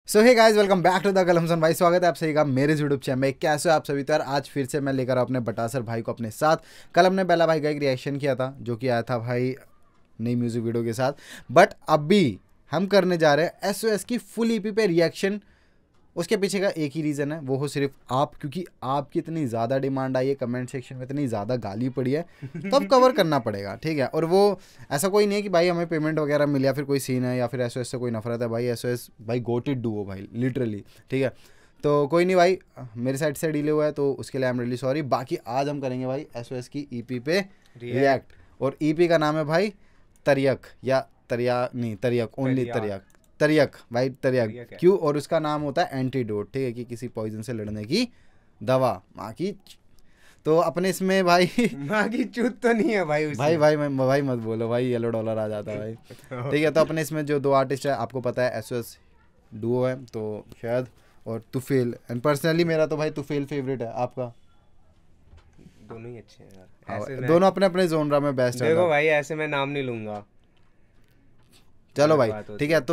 So hey guys, welcome back to the कलमसन भाई। स्वागत है आप सभी का मेरे यूट्यूब चैनल में। कैसे हो आप सभी? तो यार आज फिर से मैं लेकर अपने बटासर भाई को अपने साथ। कल हमने बेला भाई का एक रिएक्शन किया था जो कि आया था भाई नई म्यूजिक वीडियो के साथ, बट अभी हम करने जा रहे हैं SOS की फुल EP पे रिएक्शन। उसके पीछे का एक ही रीज़न है, वो हो सिर्फ आप, क्योंकि आपकी इतनी ज़्यादा डिमांड आई है, कमेंट सेक्शन में इतनी ज़्यादा गाली पड़ी है, तो अब कवर करना पड़ेगा, ठीक है। और वो ऐसा कोई नहीं है कि भाई हमें पेमेंट वगैरह मिल या फिर कोई सीन है या फिर SOS से कोई नफरत है। भाई SOS भाई गोटेड डुओ भाई, लिटरली, ठीक है। तो कोई नहीं भाई, मेरे साइड से डीले हुआ है तो उसके लिए आई एम रियली सॉरी। बाकी आज हम करेंगे भाई SOS की EP पे रिएक्ट, और EP का नाम है भाई तरियक, या तरियक ओनली तरियक भाई, तरियक क्यों? और उसका नाम होता है एंटीडोट, ठीक है, कि किसी पॉइजन से लड़ने की दवा। माँ की तो अपने इसमें भाई माँ की चूत तो नहीं है भाई भाई भाई मत बोलो भाई, येलो डॉलर आ जाता है भाई, ठीक है। तो अपने इसमें जो दो आर्टिस्ट है, आपको पता है SOS डुओ है, तो शायद और तुफेल, एंड पर्सनली मेरा तो भाई तुफेल फेवरेट है। आपका? दोनों ही अच्छे हैं यार, ऐसे दोनों अपने अपने जोनरा में बेस्ट है। देखो भाई, ऐसे मैं नाम नहीं लूंगा। चलो भाई ठीक है, तो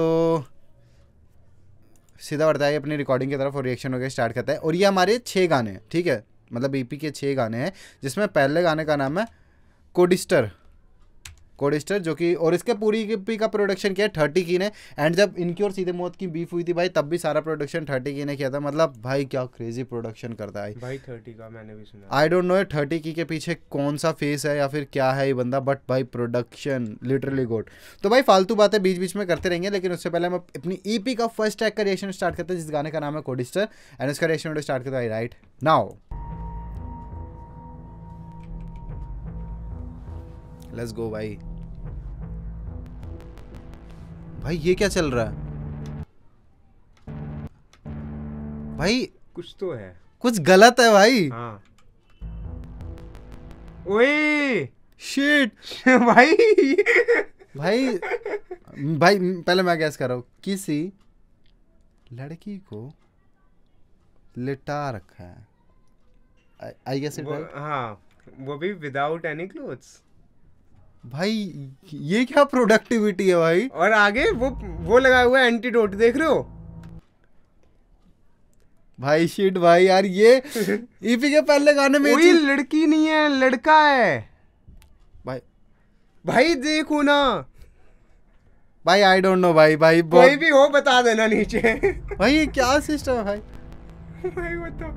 सीधा बढ़ता है अपनी रिकॉर्डिंग की तरफ और रिएक्शन वगैरह स्टार्ट करता है। और ये हमारे 6 गाने हैं, ठीक है, मतलब EP के 6 गाने हैं, जिसमें पहले गाने का नाम है कोडिस्टर, जो कि, और इसके पूरी EP का प्रोडक्शन किया है 30 की ने। एंड जब इनकी और सीधे मौत की बीफ हुई थी भाई, तब भी सारा प्रोडक्शन 30 की ने किया था। मतलब भाई क्या क्रेजी प्रोडक्शन करता है भाई। 30 का मैंने भी सुना। आई डोंट नो 30 की के पीछे कौन सा फेस है या फिर क्या है ये बंदा, बट भाई प्रोडक्शन लिटरली गुड। तो भाई फालतू बातें बीच बीच में करते रहेंगे, लेकिन उससे पहले हम अपनी EP का फर्स्ट ट्रैक का रिएक्शन स्टार्ट करते हैं, जिस गाने का नाम है कोडिस्टर, एंड उसका रिएक्शन वीडियो स्टार्ट करते हैं राइट नाउ। लेट्स गो भाई। भाई ये क्या चल रहा है भाई? कुछ तो है, कुछ गलत है भाई। हाँ। ओए शिट भाई भाई पहले मैं गैस कर रहा हूँ, किसी लड़की को लिटा रखा है, आई गेस इट। हाँ, वो भी विदाउट एनी क्लोथ्स। भाई ये क्या प्रोडक्टिविटी है भाई। और आगे वो लगा हुआ है एंटीडोट, देख रहे हो भाई? शिट भाई यार, ये EP के पहले गाने में कोई लड़की नहीं है, लड़का है भाई देखो ना भाई। आई डोंट नो भाई कोई भी हो बता देना नीचे। भाई ये क्या सिस्टम है भाई? भाई बताओ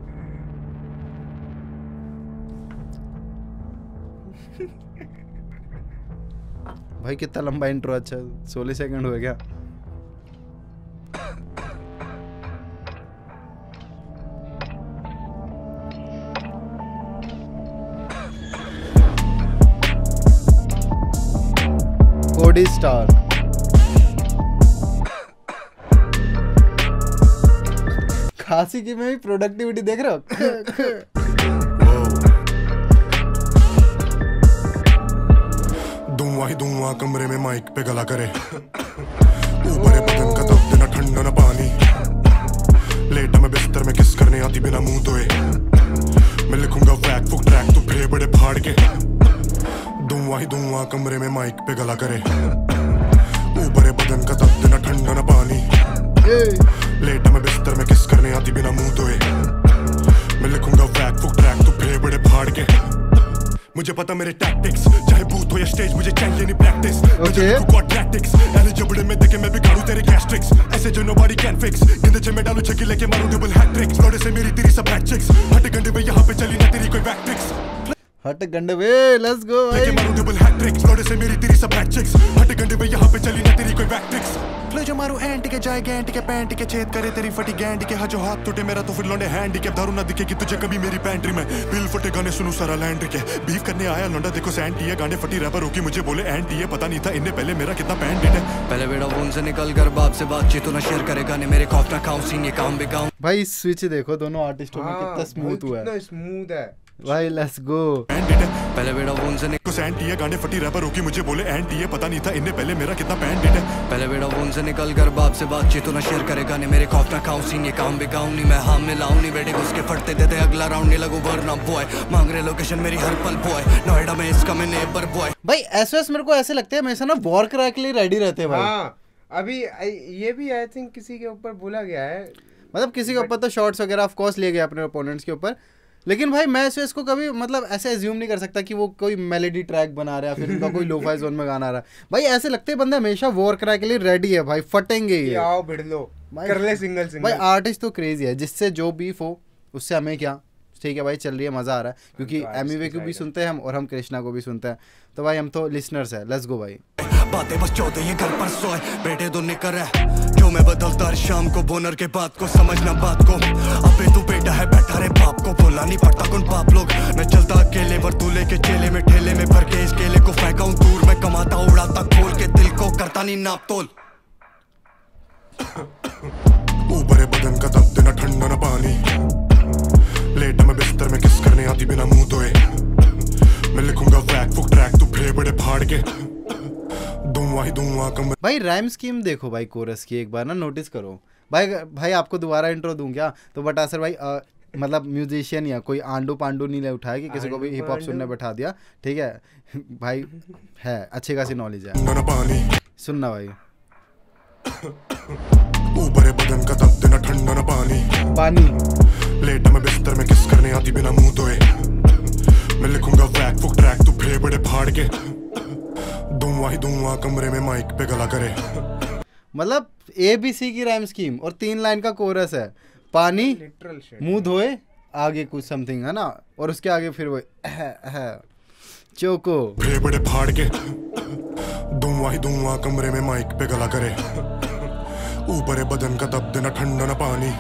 भाई कितना लंबा इंट्रो, अच्छा 16 सेकंड हो गया। कोडी स्टार खांसी की में भी प्रोडक्टिविटी देख रहे हो? धुआं कमरे में माइक पे गला करे, ऊपर बदन का तब देना ठंडा ना पानी, लेटा मैं बिस्तर में किस करने आती बिना मुंह धोए, मैं लिखूंगा वैक फुक ट्रैक तू फे बड़े फाड़ के, धुआं कमरे में माइक पे गला करे, ऊपर बदन का तब देना ठंडा ना पानी, लेटा मैं बिस्तर में किस करने आती बिना मुंह धोए, मैं लिखूंगा वैक फुक ट्रैक तू फे बड़े फाड़ के। मुझे पता मेरे टैक्टिक्स, चाहे बूथ हो या स्टेज, मुझे चाहिए नहीं प्रैक्टिस। मुझे गॉड टैक्टिक्स, यानी जबड़े में देखे मैं बिगाड़ू तेरे गैस्ट्रिक्स, ऐसे जो नोबडी कैन फिक्स। गिंदे चे में डालू छक्के लेके मारू डबल हैट्रिक्स, लौड़े से मेरी तेरी सब हैट्रिक्स, हट गंडे में यहाँ पे चली ना तेरी कोई बैकट्रिक्स, हट गंडे वे, लेट्स गो भाई। लेके मारू डबल हैट्रिक्स, लौड़े से मेरी तेरी सब हैट्रिक्स, हट गंडे में यहाँ पे चली ना तेरी कोई बैकट्रिक्स, ले जो मारू एंटी के जाए गैंटी के पैंटी के छेद करे तेरी फटी गैंडी के, जो हाथ टूटे मेरा तो फिर लौंडे हैंडी के, दारू ना दिखेगी तुझे कभी मेरी पैंट्री में, बिल फटे गाने सुनू सारा लैंड्री के, बीफ करने आया लौंडा देखो सैंटी है, गाने फटी रैपर होगी मुझे बोले एंटी है, पता नहीं था इनने पहले मेरा कितना पैंट है। पहले बेड़ा फोन से निकल कर बाप से बातचीत ना शेयर करे गाने मेरे खौफ ना खाऊं सीन ये काम भी गाऊं। भाई स्विच देखो दोनों आर्टिस्टों में कितना स्मूथ हुआ है, कितना स्मूथ है भाई। Let's go. पहले बेड़ा फोन से निकल सैंटी है, गाने फटी रैपर होगी मुझे बोले एंटी है, पता नहीं था इनने पहले मेरा कितना पैंट है। पहले बेड़ा फोन से निकल कर बाप से बातचीत ना शेयर करे गाने मेरे खौफ ना खाऊं सीन ये काम भी गाऊं, नहीं मैं हाथ में लाऊं, नहीं बेटे उसके फटते देते अगला राउंड नहीं लगू वरना बॉय, मांग रहे लोकेशन मेरी हर पल बॉय, नोएडा में इसका मैं नेबर बॉय। भाई SOS मेरे को ऐसे लगते हैं हमेशा ना वॉर कराने के लिए रेडी रहते हैं भाई। हाँ, अभी ये भी आई थिंक किसी के ऊपर बोला गया है, मतलब किसी के ऊपर तो शॉर्ट्स वगैरह ऑफ कोर्स लिए गए अपने ओपोनेंट्स के ऊपर, लेकिन भाई मैं इसको कभी मतलब ऐसे एज्यूम नहीं कर सकता कि वो कोई मेलोडी ट्रैक बना रहा है फिर उनका कोई लोफाई जोन में गाना आ रहा है। भाई ऐसे लगते हैं बंदे हमेशा वॉर कराए के लिए रेडी है भाई, फटेंगे कि ये आओ भिड़ लो, कर ले सिंगल भाई। सिंगल। आर्टिस्ट तो क्रेजी है, जिससे जो बीफ हो उससे हमें क्या, ठीक है भाई चल रही है, मजा आ रहा है, क्योंकि एमिवे को भी सुनते हैं हम और हम कृष्णा को भी सुनते हैं, तो भाई हम तो लिसनर्स है। लेट्स गो भाई। बातें बस 14 ये घर पर सोए बेटे तो निकर है जो मैं बदलता हर शाम को बोनर के बात को समझना बात को। अबे तू बेटा है बैठा रे बाप को बोला नहीं पड़ता कौन बाप लोग। मैं चलता अकेले पर तू लेके चेले में ठेले में भर के इस केले को फेंका हूँ दूर। मैं कमाता उड़ाता खोल के दिल को करता नहीं नाप तोल। ऊपर बदन का तब देना ठंडा न पानी, लेटा मैं बिस्तर में किस करने आती बिना मुंह धोए। मैं लिखूंगा वैक फुक ट्रैक तू फेफड़े फाड़ के दूंगा ही दूंगा कमरे। भाई राइम स्कीम देखो भाई कोरस की, एक बार ना नोटिस करो भाई। भाई आपको दोबारा इंट्रो दूं क्या? तो बटासर भाई मतलब म्यूजिशियन या कोई आंडू पांडू नहीं ले उठाया कि किसी को भी हिप हॉप सुनने बैठा दिया, ठीक है भाई, है अच्छी खासी नॉलेज है, पानी सुनना भाई। ऊपर बदन का तब देना ठंडा न पानी, पानी लेटा मैं बिस्तर में किस करने आती बिना मुंह धोए। मैं लिखूंगा वैक फुक ट्रैक तू फेफड़े फाड़ के दूंगा ही दूंगा कमरे में माइक पे गला करे। मतलब ABC की राइम स्कीम और 3 लाइन का कोरस है, पानी लिटरल शिट। मुंह धोए आगे कुछ समथिंग है ना, और उसके आगे फिर वो चोको फेफड़े फाड़ के दूंगा ही दूंगा कमरे में माइक पे गला करे। ऊपर बदन का तब देना ठंडा न पानी,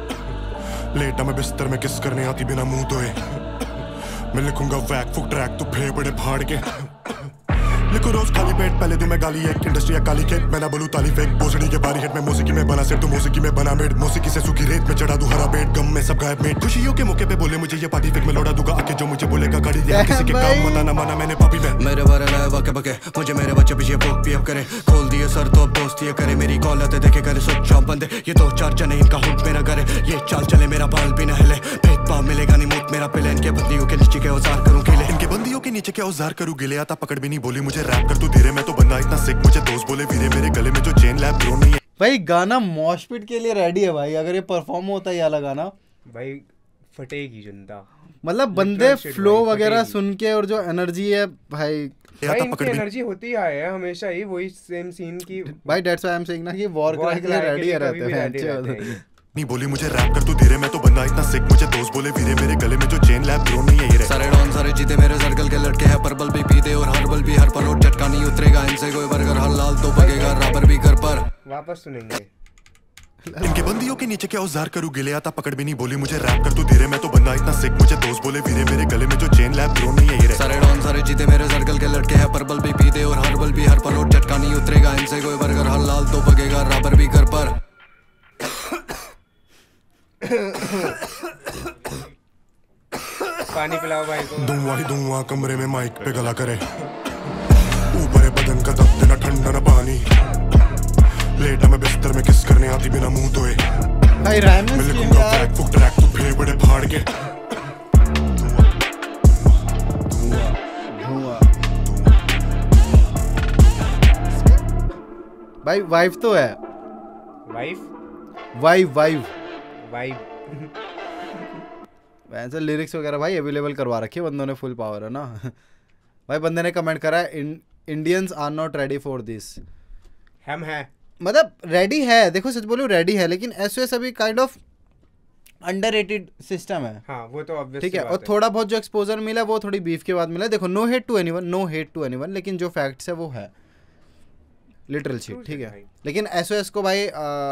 लेटा मैं बिस्तर में किस करने आती बिना मुंह धोए। मैं लिखूंगा वैक फुक ट्रैक तू फेफड़े फाड़ के लिखो रोज खाली पेट पहले तू मैं गाली एक इंडस्ट्री या काली खेत। मैं ना बोलूं ताली फेक बोसड़ी के बारी हेड में मौसीकी में बना सेट तू मौसीकी में बना मेड। मौसीकी से सूखी रेत में चढ़ा दूं हरा पेट, गम में सब गायब मेट। खुशियों के मौके पे बोले मुझे ये पार्टी फेक में लौटा दूंगा आके जो मुझे बोलेगा गाड़ी दे किसी के काम मत ना माना मैंने पापी में। मेरे बारे लाए वाके बके मुझे मेरे बच्चे पीछे पोक पी अप करे। खोल दिए सर तो अब दोस्त ये करे, मेरी कॉल आते देखे करे स्विच ऑफ बंदे। ये 2-4 जने इनका हुड मेरा करे, ये चाल चले मेरा बाल भी न हिले। भेदभाव मिलेगा नहीं मुझ मेरा पिले, इनके बंदियों के नीचे के औजार करूं गिले। इनके बंदियों के नीचे के औजार करूं गिले। आता पकड़ भी नहीं बोली मुझे रैप कर तू धीरे, मैं तो बंदा इतना सिक मुझे दोस्त बोले वीरे। मेरे गले में जो चेन लैब ड्रोन नहीं है। भाई गाना मॉशपिट के लिए रेडी है भाई, अगर ये परफॉर्म होता है ये वाला गाना भाई फटेगी जनता। मतलब बंदे shit फ्लो भाई, वगैरह फटेगी। सुन के और जो एनर्जी है भाई भाई इनकी एनर्जी होती है हमेशा ही वही सेम सीन की। भाई that's why I am saying ना कि वॉर War करने के लिए कराने रेडी के लिए रहते कभी भी हैं ready रहते हैं। नहीं बोली मुझे रैप कर तू धीरे, मैं तो बंदा इतना सिक मुझे दोस्त बोले वीरे। मेरे गले में जो चेन लैब ड्रोन नहीं है ये सारे डॉन सारे जीते मेरे सर्कल के लड़के हैं। पर्पल भी पीते और हर्बल भी हर पर और झटका नहीं उतरेगा इनसे कोई बर्गर। हर लाल तो बगेगा रबर भी घर पर। वापस सुनेंगे। इनके बंदियों के नीचे क्या औजार करूं गिले। आता पकड़ भी नहीं बोली मुझे रैप कर तू धीरे, मैं तो बंदा इतना सिक मुझे दोस्त बोले वीरे। मेरे गले में जो चेन लैब ड्रोन नहीं है ये सारे डॉन सारे जीते मेरे सर्कल के लड़के हैं। पर्पल भी पीते और हर्बल भी हर पर और झटका नहीं उतरेगा इनसे कोई बर्गर। हर लाल तो बगेगा रबर भी घर पर। पानी पिलाओ भाई को। दूंगा ही दूंगा कमरे में माइक पे गला करे। ऊपर बदन का तब देना ठंडा न पानी, लेटा मैं बिस्तर में किस करने आती बिना मुंह धोए। भाई राइम मैं स्कीम लिखूंगा यार वैक फुक ट्रैक तू फेफड़े फाड़ के भाई वाइफ तो है, वाइफ वाइफ वाइफ वैसे लिरिक्स वगैरह भाई अवेलेबल करवा रखे हैं बंदों ने, फुल पावर है ना। भाई बंदे ने कमेंट करा है Indians are not ready for this. हम है मतलब रेडी है, देखो सच बोलूं रेडी है, लेकिन एसओएस अभी काइंड ऑफ अंडररेटेड सिस्टम है। हाँ वो तो ऑब्वियस ठीक है, और थोड़ा बहुत जो एक्सपोजर मिला वो थोड़ी बीफ के बाद मिला। देखो नो हेट टू एनीवन, लेकिन जो फैक्ट्स है वो है लिटरल शिट, ठीक है। लेकिन एसओएस को भाई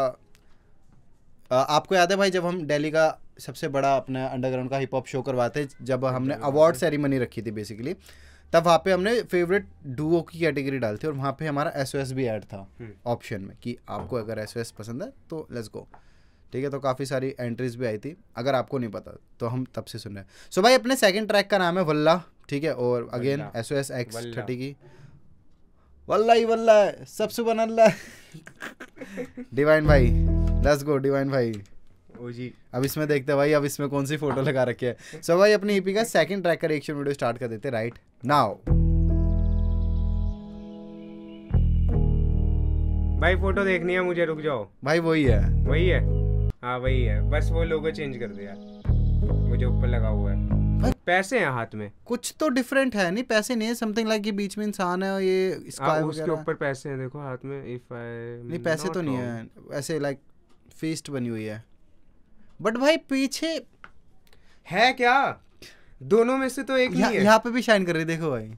आपको याद है भाई जब हम दिल्ली का सबसे बड़ा अपना अंडरग्राउंड का हिप हॉप शो करवाते, जब हमने अवार्ड सेरेमनी रखी थी बेसिकली, तब वहाँ पे हमने फेवरेट डुओ की कैटेगरी डाली थी और वहाँ पे हमारा एसओएस भी ऐड था ऑप्शन में कि आपको अगर एसओएस पसंद है तो लेट्स गो, ठीक है। तो काफ़ी सारी एंट्रीज भी आई थी, अगर आपको नहीं पता तो हम तब से सुन रहे हैं। सो भाई अपने सेकंड ट्रैक का नाम है वल्ला, ठीक है, और अगेन एसओएस X30 की वल्ला ही वल्ला है सब सुबह अल्लाह। डिवाइन भाई लेट्स गो डिवाइन भाई। ओ जी अब इसमें देखते हैं भाई अब इसमें कौन सी फोटो लगा रखी है। सो भाई अपनी ईपी का सेकंड ट्रैक का रिएक्शन वीडियो स्टार्ट कर देते राइट नाउ। भाई फोटो देखनी है मुझे, रुक जाओ। भाई वही है। वही है, हाँ वही है, बस वो लोगो चेंज कर दिया, वो जो ऊपर लगा हुआ है। भाई पैसे हैं हाथ में, कुछ तो डिफरेंट है, नहीं पैसे नहीं है, समथिंग लाइक ये बीच में इंसान है और ये स्काई उसके वगैरह। ऊपर पैसे हैं देखो हाथ में। इफ आई नहीं पैसे तो नहीं है, ऐसे लाइक फीस्ट बनी हुई है। बट भाई पीछे है क्या, दोनों में से तो एक ही है। यहाँ पे भी शाइन कर रही है, देखो भाई।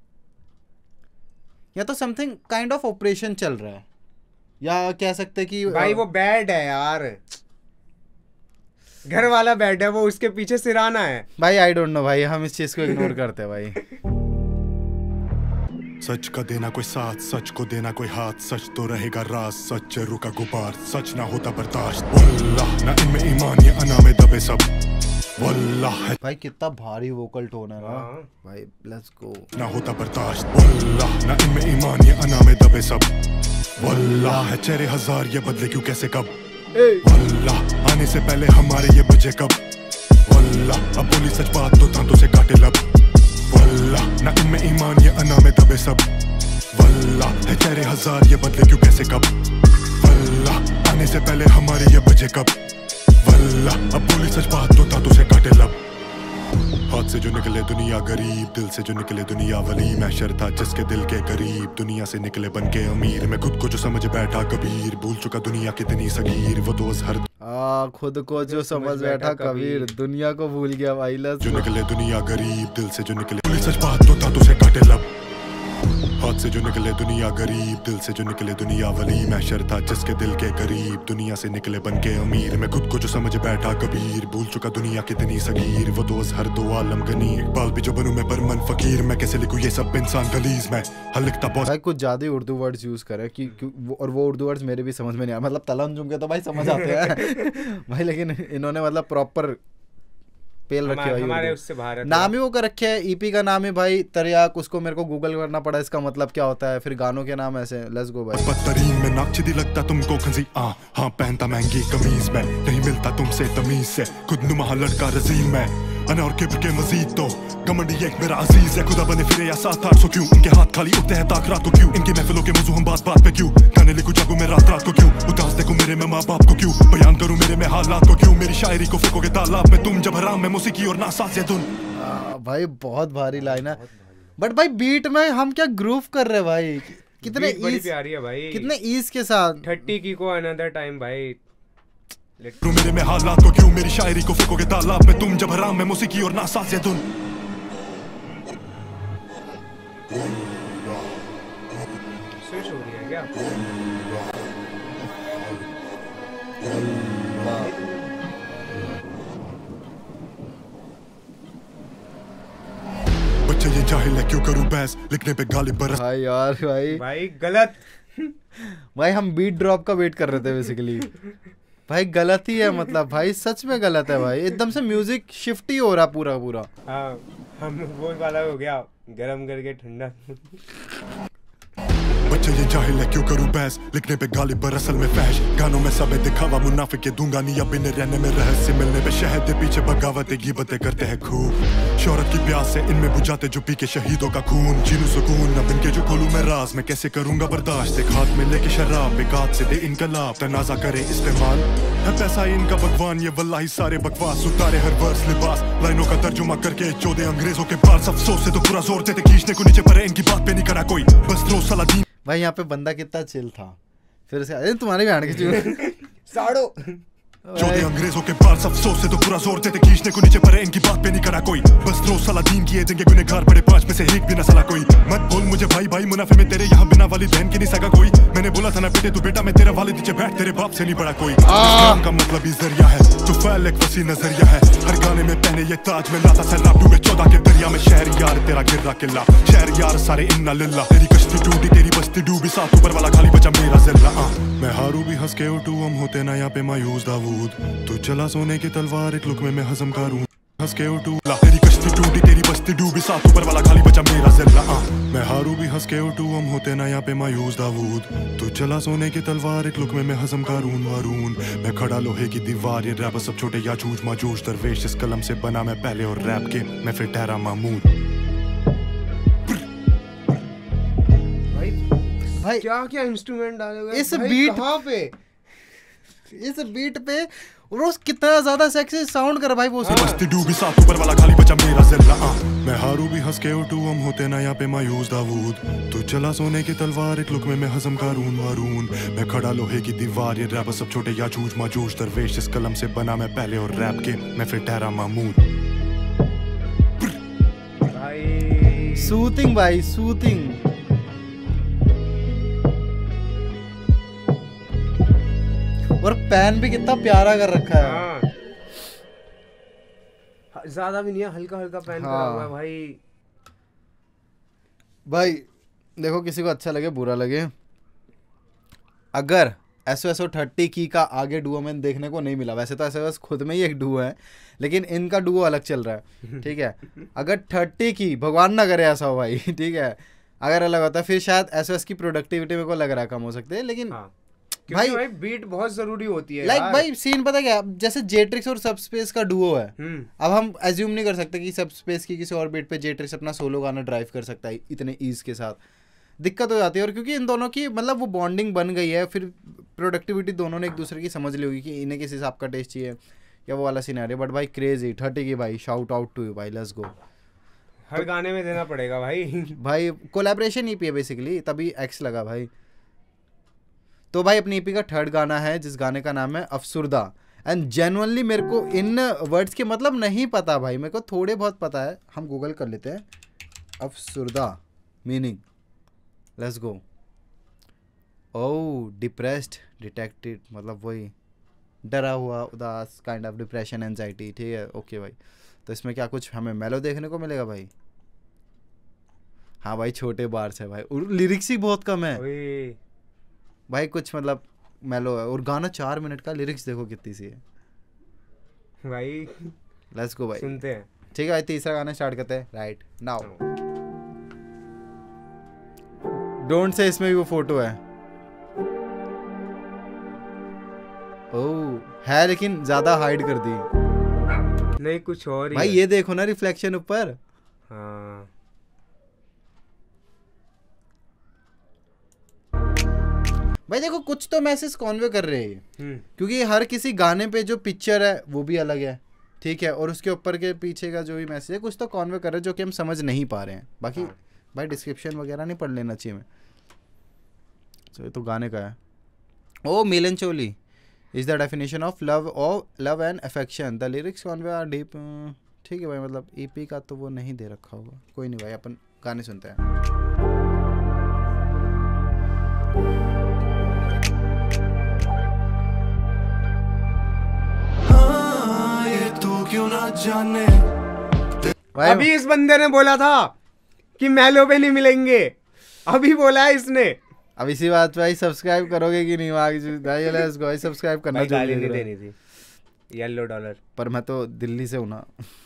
या तो समथिंग काइंड ऑफ ऑपरेशन चल रहा है, या कह सकते कि भाई वो बेड है यार, घर वाला बेड है वो, उसके पीछे सिराना है। भाई आई डोंट नो भाई, हम इस चीज को इग्नोर करते हैं भाई। सच का देना कोई साथ, सच को देना कोई हाथ, सच तो रहेगा राज, सच रुका गुबार, सच ना होता बर्दाश्त। वल्लाह ना इनमें ईमान, ये अना में दबे सब। वल्लाह है भाई कितना भारी वोकल टोन है ना हाँ। भाई, लेट्स गो। ना होता बर्दाश्त। वल्लाह ना इनमें ईमान, ये अना में दबे सब। वल्लाह है चेहरे हजार, ये बदले क्यों कैसे कब। वल्लाह आने से पहले हमारे ये बजे कब। वल्लाह अब बोली सच बात तो दांतों से काटे लब। वल्लाह ना इनमें ईमान, ये अना में दबे सब। वल्लाह है चेहरे हजार, ये बदले क्यों कैसे कब। वल्लाह आने से पहले हमारे ये बजे कब। वल्लाह अब बोली सच बात तो दांतों से काटे लब। हाथ से जो निकले दुनिया गरीब, दिल से जो निकले दुनिया वली। मैं शर था जिसके दिल के करीब, दुनिया से निकले बन के अमीर। मैं खुद को जो समझ बैठा कबीर, भूल चुका दुनिया कितनी सगीर। वो दोस्त हर खुद को जो समझ बैठा कबीर, दुनिया को भूल गया भाई। जो निकले दुनिया गरीब, दिल से जो निकले बोली सच बात तो दांतों से काटे लब। हाथ से जो निकले दुनिया गरीब, दिल से जो निकले दुनिया वली। मैं शर था जिसके दिल के करीब, दुनिया से निकले बन के अमीर। मैं खुद को जो समझ बैठा कबीर, भूल चुका दुनिया कितनी सगीर। वो दोस्त हर दो आलम गनी, इकबाल भी जो बनूं मैं बरमन फकीर। मैं कैसे लिखूं ये सब इंसान गलीज में, हर लिखता बहुत। भाई कुछ ज्यादा ही उर्दू वर्ड्स यूज करे और वो उर्दू वर्ड्स मेरे भी समझ में नहीं आया। मतलब तलन जुम के तो भाई समझ आते हैं भाई, लेकिन इन्होंने मतलब प्रॉपर पेल रखे भाई। हमारे उससे बाहर नाम ही वो कर रखे है, ईपी का नाम है भाई तरियाक। उसको मेरे को गूगल करना पड़ा इसका मतलब क्या होता है, फिर गानों के नाम ऐसे। लेट्स गो भाई। बदतरीन में नाकचिदी लगता तुमको खंजी, हाँ पहनता महंगी कमीज में, नहीं मिलता तुमसे तमीज से। खुद नुमा लड़का रजील में, अना और किब्र के मजीद तो घमंडी एक मेरा अजीज है। खुदा बने फिरे या 7-8 क्यों, इनके हाथ खाली उठते हैं ताक रात को क्यों। इनकी महफिलों के मौजू हम बात बात पे क्यों, गाने लिखूं जागूं मैं रात रात को क्यों। उदास देखूं मेरे में माँ बाप को क्यों, बयान करूं मेरे में हालात को क्यों। मेरी शायरी को फेंकोगे तालाब में तुम, जब हराम में मौसीकी और नासाज़ धुन। भाई बहुत भारी लाइन है, बट भाई बीट में हम क्या ग्रूव कर रहे हैं भाई। कितने बड़ी प्यारी है भाई, कितने ईज के साथ। 30 की को अनदर टाइम भाई। मेरे में हालात को क्यों, मेरी शायरी को फेंकोगे तालाब में तुम, जब हराम में मौसीकी और नासाज़ धुन। स्विच हो गया है क्या? बच्चे ये जाहिल है क्यों करूं बहस, लिखने पे गाली बरस। भाई यार भाई गलत भाई हम बीट ड्रॉप का वेट कर रहे थे बेसिकली। भाई गलत ही है, मतलब भाई सच में गलत है भाई। एकदम से म्यूजिक शिफ्ट ही हो रहा पूरा पूरा। हाँ हम वो वाला हो गया, गरम करके ठंडा। बच्चे ये जाहिल है क्यों करूं बहस, लिखने पे गाली पर असल में फहश। गानों में सब दिखावा मुनाफिक के दूंगा नहीं, अब इन्हें रहने में रहस्य। मिलने पे शहद के पीछे बगावतें गिबतें करते हैं खूब। शोहरत की प्यास से इनमें बुझाते जो पी के शहीदों का खून। जीनू सुकून अब इनके जो खोलूं मैं राज, मैं कैसे करूंगा बर्दाश्त। एक हाथ में लेके शराब, बेकात से दे इनकलाब, तनाजा करे इस्तेमाल है पैसा इनका भगवान। ये वल्लाही सारे बकवास, उतारे हर वर्स लिबास, लाइनों का तर्जुमा करके चौदह अंग्रेजों के पास। अफसोस से तो पूरा जोर देते खींचने को नीचे, पर इनकी बात पे नहीं करा कोई, बस रोज सलादीन। भाई यहाँ पे बंदा कितना चिल था, फिर से अरे तुम्हारे भी आने के साड़ो। चौदह अंग्रेजों के पास, अफसोस से तो पूरा जोर देते खींचने को नीचे, पर इनकी बात पे नहीं करा कोई, बस रोज सलादीन किए देंगे गुनहगार बड़े। 5 में से एक भी न सला कोई। मत बोल मुझे भाई भाई, मुनाफे में तेरे यहाँ बिना वाली बहन की नहीं सका कोई। मैंने बोला था ना बेटे तू बेटा, मैं तेरा वालिद नीचे बैठ, तेरे बाप से नहीं बड़ा कोई। इस्लाम का मतलब ही जरिया है, तो फैल एक वसी नजरिया है। हर गाने में पहने ये ताज में लाता सैलाब, डूबे 14 के दरिया में। शहर यार तेरा गिर्रा किला, शहर यार सारे इन्ना लिल्ला। तेरी कश्ती टूटी तेरी बस्ती डूबी, साथ ऊपर वाला खाली बचा मेरा जिल्ला। मैं हारू भी हंस के उठूं, हम होते ना यहाँ पे मायूस दाऊद। तू चला सोने की तलवार, एक लुक में मैं हजम करूं। हंस के उठूं, तेरी कश्ती टूटी तेरी बस्ती डूबी, साथ ऊपर वाला खाली बचा मेरा जिल्ला। मैं हारू भी हंस के उठूं, हम होते ना यहाँ पे मायूस दाऊद। तू चला सोने की तलवार, एक लुक में मैं हजम करूं वारून। मैं खड़ा लोहे की दीवार, ये रैपर सब छोटे याजूज माजूज। दरवेश इस कलम से बना मैं पहले, और रैप के मैं फिर ठहरा मामूद। भाई क्या क्या इंस्ट्रूमेंट डाले हुए इस भाई, बीट कहाँ पे इस बीट पे रोज कितना ज्यादा सेक्सी साउंड कर भाई वो मस्ती डूबी साथ ऊपर वाला खाली बचा मेरा जिल्ला मैं हारू भी हंस के उठूं हम होते ना यहाँ पे मायूस दाऊद तू चला सोने की तलवार एक लुक में मैं हजम कारून वारून मैं खड़ा लोहे की दीवार ये रैपर सब छोटे याजूज माजूज दरवेश इस कलम से बना मैं पहले और रैप के मैं फिर ठहरा मामूद भाई सूथिंग भाई सूथिंग और पैन भी कितना प्यारा कर रखा है हाँ ज्यादा भी नहीं है, हल्का हल्का पैन करा हुआ है भाई। भाई देखो किसी को अच्छा लगे बुरा लगे, अगर SOS30 की का आगे डुओ में देखने को नहीं मिला, वैसे तो SOS खुद में ही एक डुओ है लेकिन इनका डुओ अलग चल रहा है, ठीक है। अगर 30 की भगवान ना करे ऐसा हो भाई, ठीक है, अगर अलग होता फिर शायद SOS की प्रोडक्टिविटी मेरे को लग रहा है कम हो सकते है, लेकिन हाँ। भाई बीट बहुत जरूरी होती है लाइक यार। भाई सीन पता क्या, जैसे जेट्रिक्स और सबस्पेस का डुओ है, अब हम एज्यूम नहीं कर सकते कि सबस्पेस की किसी और बीट पे जेट्रिक्स अपना सोलो गाना ड्राइव कर सकता है इतने ईज के साथ, दिक्कत हो जाती है। और क्योंकि इन दोनों की मतलब वो बॉन्डिंग बन गई है, फिर प्रोडक्टिविटी दोनों ने एक दूसरे की समझ ली होगी कि इन्हें किस हिसाब का टेस्ट चाहिए या वो वाला सिनेरियो। बट भाई क्रेजी 30 की भाई, शाउट आउट टू यू भाई, लेट्स गो। हर गाने में देना पड़ेगा भाई। भाई कोलैबोरेशन ईपी है बेसिकली, तभी एक्स लगा भाई। तो भाई अपनी ईपी का थर्ड गाना है जिस गाने का नाम है अफसुर्दा, एंड जेन्युइनली मेरे को इन वर्ड्स के मतलब नहीं पता भाई, मेरे को थोड़े बहुत पता है, हम गूगल कर लेते हैं अफसुर्दा meaning, let's go. Oh depressed detected, मतलब वही डरा हुआ उदास, काइंड ऑफ डिप्रेशन एंजाइटी, ठीक है ओके भाई। तो इसमें क्या कुछ हमें मेलो देखने को मिलेगा भाई? हाँ भाई छोटे बार्स है भाई, लिरिक्स ही बहुत कम है भाई, कुछ मतलब मेलो है, और गाना 4 मिनट का, लिरिक्स देखो कितनी सी है भाई। लेट्स गो भाई, सुनते हैं। ठीक है भाई, तीसरा गाना स्टार्ट करते हैं राइट नाउ। डोंट से इसमें भी वो फोटो है, ओह है लेकिन ज्यादा हाइड कर दी नहीं कुछ और ही भाई, है। ये देखो ना रिफ्लेक्शन ऊपर। हाँ भाई देखो कुछ तो मैसेज कॉन्वे कर रहे हैं, क्योंकि हर किसी गाने पे जो पिक्चर है वो भी अलग है, ठीक है, और उसके ऊपर के पीछे का जो भी मैसेज है कुछ तो कॉन्वे कर रहे हैं जो कि हम समझ नहीं पा रहे हैं। बाकी भाई डिस्क्रिप्शन वगैरह नहीं पढ़ लेना चाहिए मैं। तो ये तो गाने का है। Oh melancholy is the definition of love and affection, the lyrics convey are deep, ठीक है भाई, मतलब ईपी का तो वो नहीं दे रखा होगा, कोई नहीं भाई, अपन गाने सुनते हैं। क्यों ना जाने भाई अभी इस बंदे ने बोला था कि मेलो पे नहीं मिलेंगे, अभी बोला है इसने। अब इसी बात पे भाई सब्सक्राइब करोगे कि नहीं भाई? लेट्स गो भाई, सब्सक्राइब करना भाई गाली जरूरी नहीं है। देनी थी, येलो डॉलर। पर मैं तो दिल्ली से हूं ना।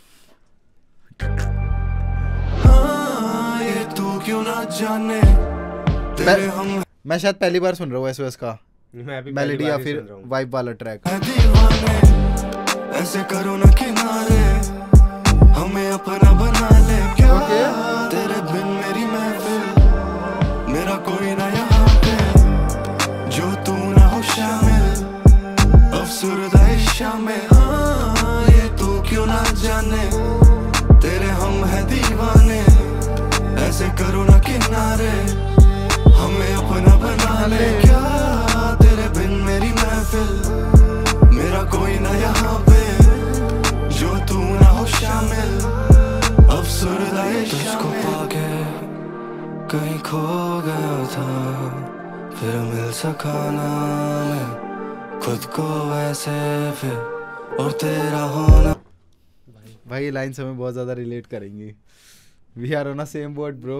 ये तू क्यों ना जाने तेरे हम मैं शायद पहली बार सुन रहा हूँ SOS का मैं भी मेलोडी या फिर वाइब वाला ट्रैक। दीवाने, ऐसे करो ना किनारे, हमें अपना बना ले क्या? तेरे बिन मेरी महफिल, मेरा कोई ना यहाँ पे, जो तू ना हो शामिल, अफसुर्दा इस शामिल। हाँ ये तू क्यों ना जाने तेरे हम है दीवाने, ऐसे करो ना किनारे, हमें अपना बना ले क्या? तेरे बिन मेरी महफिल, मेरा कोई ना यहाँ पे, जो तू ना हो शामिल, अफसुर्दा तुझको पाके कहीं खो गया था, फिर मिल सका ना मैं खुद को वैसे, फिर और तेरा होना। भाई ये लाइन हमें बहुत ज्यादा रिलेट करेंगी, we are on a same boat bro.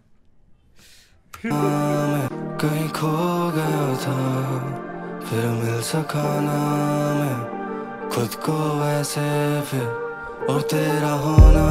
मैं कहीं खो गया था, फिर मिल सका ना मैं खुद को वैसे, फिर और तेरा होना,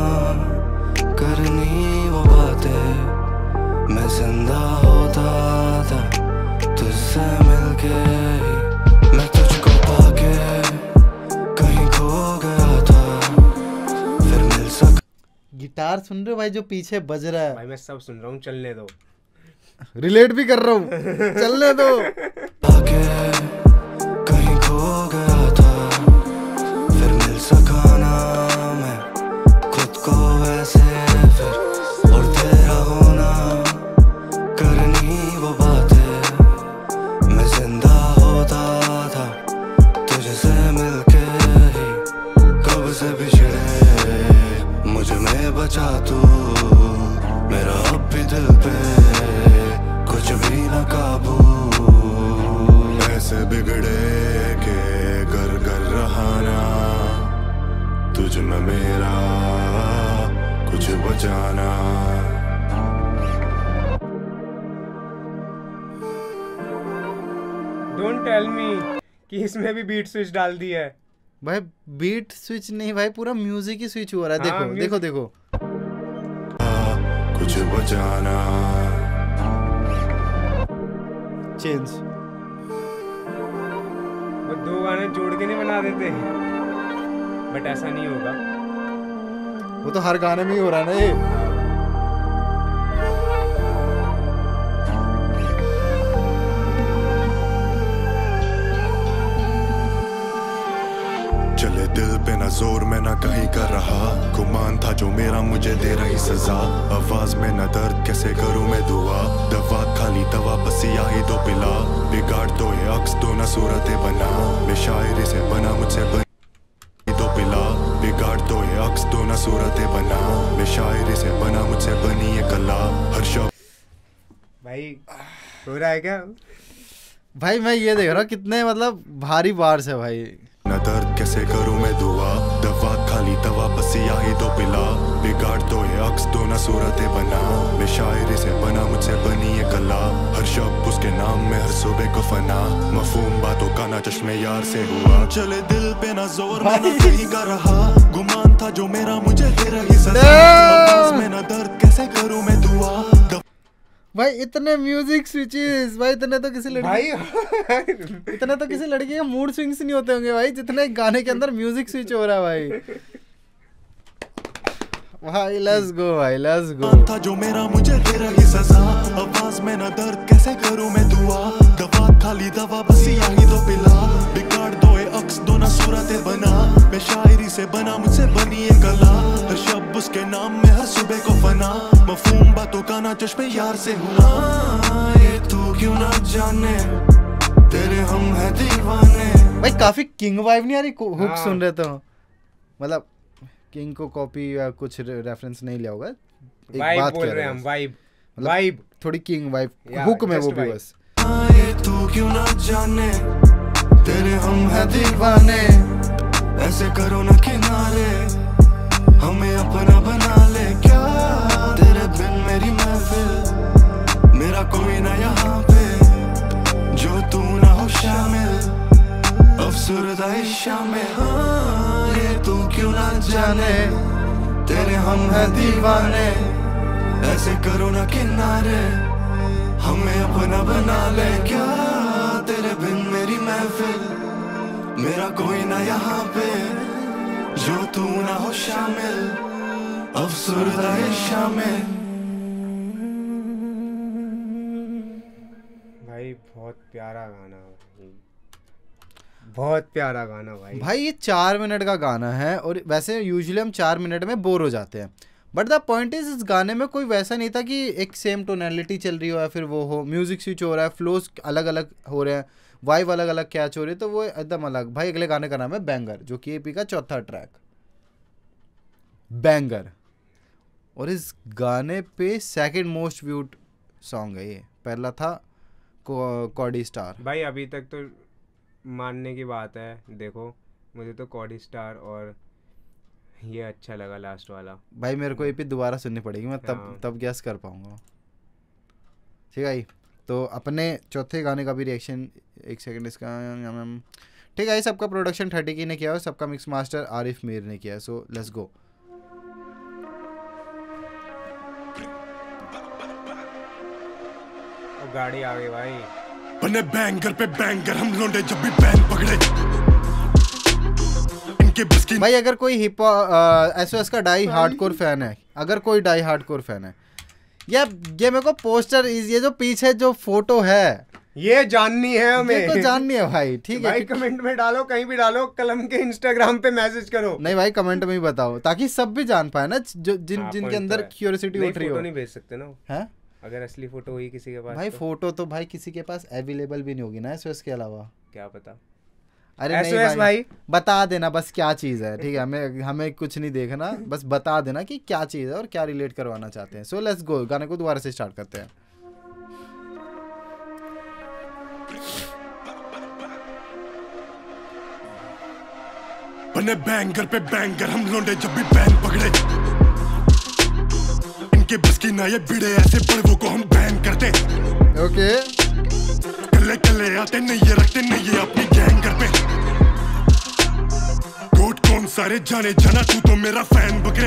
करनी वो बातें, मैं जिंदा होता था तुझसे मिलके, मैं तुझको पाके कहीं खो गया था, फिर मिल सका। गिटार सुन रहे हो भाई जो पीछे बज रहा है? भाई मैं सब सुन रहा हूँ, चलने दो। रिलेट भी कर रहा हूँ, चलने दो। आके कहीं खो गया था, फिर मिल सका ना मैं खुद को वैसे फिर, और तेरा होना करनी वो बातें, मैं जिंदा होता था तुझसे मिलके ही, कब से बिछड़े मुझ में बचा तू, मेरा अब भी दिल पे कुछ भी ना काबू, ऐसे बिगड़े के कर कर रहा ना, तुझ में मेरा कुछ बचाना। डोंट टेल मी कि इसमें भी बीट स्विच डाल दी है। भाई बीट स्विच नहीं भाई, पूरा म्यूजिक ही स्विच हो रहा है। हाँ, देखो देखो देखो, कुछ बचाना। चेंज। वो 2 गाने जोड़ के नहीं बना देते, बट ऐसा नहीं होगा। वो तो हर गाने में ही हो रहा है ना ये। चले दिल पे ना जोर में ना कहीं कर रहा, गुमान था जो मेरा मुझे दे रही सजा, आवाज में ना दर्द कैसे करूं मैं दुआ, दवा खाली दवा बस यही दो पिला, बिगाड़ दो ये अक्स दो ना सूरतें बना, मैं शायरी से बना मुझसे बनी दो पिला, बिगाड़ दो ये अक्स दो ना सूरतें बना, मैं शायरी से बना मुझसे बनी ये कला, हर शब्द। भाई हो रहा है क्या? भाई मैं ये देख रहा हूँ कितने मतलब भारी बार्स है भाई। ना दर्द कैसे करूं मैं दुआ, दवा खाली दवा बस यही दो पिला, बिगाड़ दो ये अक्स दो ना सूरतें बना, मैं शायरी से बना मुझसे बनी ये कला, हर शब्द उसके नाम में हर सुबह को फना, मफहूम बातों का ना चश्मे यार से हुआ, चले दिल पे ना जोर में ना कहीं का रहा, गुमान था जो मेरा मुझे दे रही सजा, आवाज में ना दर्द कैसे करूं मैं दुआ। भाई इतने म्यूजिक स्विचेस भाई, इतने तो किसी लड़की भाई इतने तो किसी लड़की के मूड स्विंग्स नहीं होते होंगे भाई, जितने गाने के अंदर म्यूजिक स्विच हो रहा है भाई। भाई लेट्स गो भाई, लेट्स गो। था जो मेरा मुझे दे रही सजा, आवाज में ना दर्द कैसे करूं मैं दुआ, दवा खाली दवा बस यही दो पिला, बिगाड़ दो ये अक्स दो ना सूरतें बना, मैं शायरी से बना मुझसे बनी ये कला, हर शब्द उसके नाम में हर सुबह को फना, मफहूम बातों का ना चश्मे यार से हुआ, ये तू क्यों ना जाने तेरे हम है दीवाने। भाई काफी किंग वाइब नहीं आ रही? हुक हाँ। सुन रहे तो मतलब किंग को कॉपी या कुछ रेफरेंस नहीं लिया होगा, एक वाइब बात बोल कह रहे रहे हैं हैं हम, वाइब मतलब वाइब। थोड़ी किंग वाइब Yeah, हुक में, just वो भी vibe. बस। ये तू क्यों ना जाने तेरे हम है दीवाने, ऐसे करो ना किनारे हमें अपना बना ले, क्या तेरे बिन मेरी महफिल, मेरा कोई ना यहाँ पे जो तू ना हो शामिल, अफसरदा शामिल। हाँ ये तू क्यों ना जाने तेरे हम है दीवाने, ऐसे करो ना किनारे हमें अपना बना ले, क्या तेरे बिन मेरी महफिल, मेरा कोई ना यहाँ पे जो तू ना हो शामिल, अफसरदा शामिल। भाई बहुत प्यारा गाना भाई, बहुत प्यारा गाना भाई। भाई ये 4 मिनट का गाना है, और वैसे यूजुअली हम 4 मिनट में बोर हो जाते हैं, बट द पॉइंट इज इस गाने में कोई वैसा नहीं था कि एक सेम टोनैलिटी चल रही हो या फिर वो हो, म्यूजिक स्विच हो रहा है, फ्लोज अलग अलग हो रहे हैं, वाइब अलग अलग कैच हो रही है, तो वो एकदम अलग। भाई अगले गाने का नाम है बैंगर, जो कि एपी का 4था ट्रैक बैंगर, और इस गाने पे सेकंड मोस्ट व्यूड सॉन्ग है ये, पहला था कॉडी स्टार। भाई अभी तक तो मानने की बात है, देखो मुझे तो कॉडी स्टार और ये अच्छा लगा लास्ट वाला। भाई मेरे को एपी दोबारा सुननी पड़ेगी, मैं हाँ। तब गैस कर पाऊंगा। ठीक है भाई, तो अपने चौथे गाने का भी रिएक्शन, एक सेकंड इसका। ठीक है, सबका प्रोडक्शन 30 ने किया है, सबका मिक्स मास्टर आरिफ मीर ने किया है, सो लेट्स गो। गाड़ी आ गई भाई। बने बैंगर पे बैंगर हम लौंडे जब भी बैंग पकड़े इनके बिस्किट। भाई अगर कोई हिप एसओएस का डाई हार्डकोर फैन है, अगर कोई डाई हार्डकोर फैन है, ये मेरे को पोस्टर, ये जो पीछे जो फोटो है ये जाननी है हमें, ये तो जाननी है भाई। ठीक है भाई कमेंट में डालो, कहीं भी डालो, कलम के इंस्टाग्राम पे मैसेज करो। नहीं भाई कमेंट में ही बताओ ताकि सब भी जान पाए ना, जो जिनके अंदर क्यूरियोसिटी उठ रही हो। फोटो नहीं भेज सकते ना हैं? अगर असली फोटो हुई किसी के पास भाई फोटो तो भाई किसी के पास अवेलेबल भी नहीं होगी ना एसओएस के अलावा। क्या पता। अरे नहीं SOS भाई बता देना बस क्या चीज़ है, ठीक है? हमें कुछ नहीं देखना, बस बता देना कि क्या चीज़ है और क्या रिलेट करवाना चाहते हैं। सो लेट्स गो, गाने को दोबारा से स्टार्ट करते हैं। बने बैंगर पे बैंगर हम लौंडे जब भी बैन पकड़े, इनके बस की ना ये भिड़े, ऐसे बड़वों को हम बैन करते। ओके कल्ले कल्ले आते नहीं ये रखते नहीं ये अपनी गैंगर पे। कोट कौन सारे जाने जाना, तू तो मेरा फैन बकरे,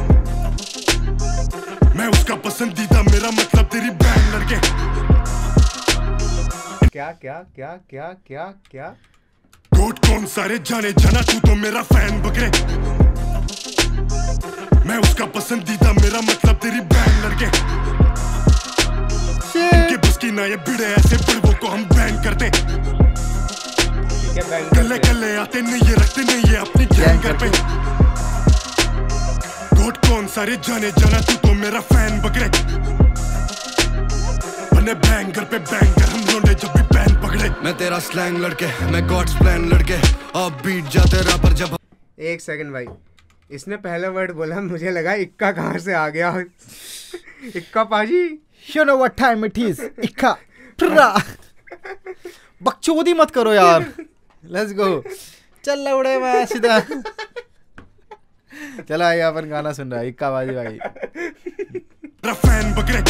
मैं उसका पसंदीदा, मेरा मतलब तेरी बैंग लड़के। क्या क्या क्या क्या क्या क्या कोट कौन सारे जाने जाना, तू तो मेरा फैन बकरे, मैं उसका पसंदीदा, मेरा मतलब तेरी बैंग लड़के। इनके बस की ना ये भिड़े, ऐसे बड़वों को हम बैन करते। कल्ले कल्ले आते नहीं ये रखते नहीं ये अपनी गैंगर पे। कोट कौन सारे जाने जाना, तू तो मेरा फैन बकरे, बने बैंगर पे बैंगर हम लौंडे जब भी बैन पकड़े। मैं तेरा स्लैंग लड़के, मैं गॉड्स प्लान लड़के, अब बीट जाते रैपर जब। एक सेकंड भाई, इसने पहला वर्ड बोला, मुझे लगा इक्का कहाँ से आ गया। इक्का पाजी, You know what time it is? इक्का ट्रा बकचोदी मत करो यार। लेट्स गो, चल लौड़े मैं सीधा। चला आइए अपन गाना सुन रहा है इक्का बाजी भाई। फैन बकरे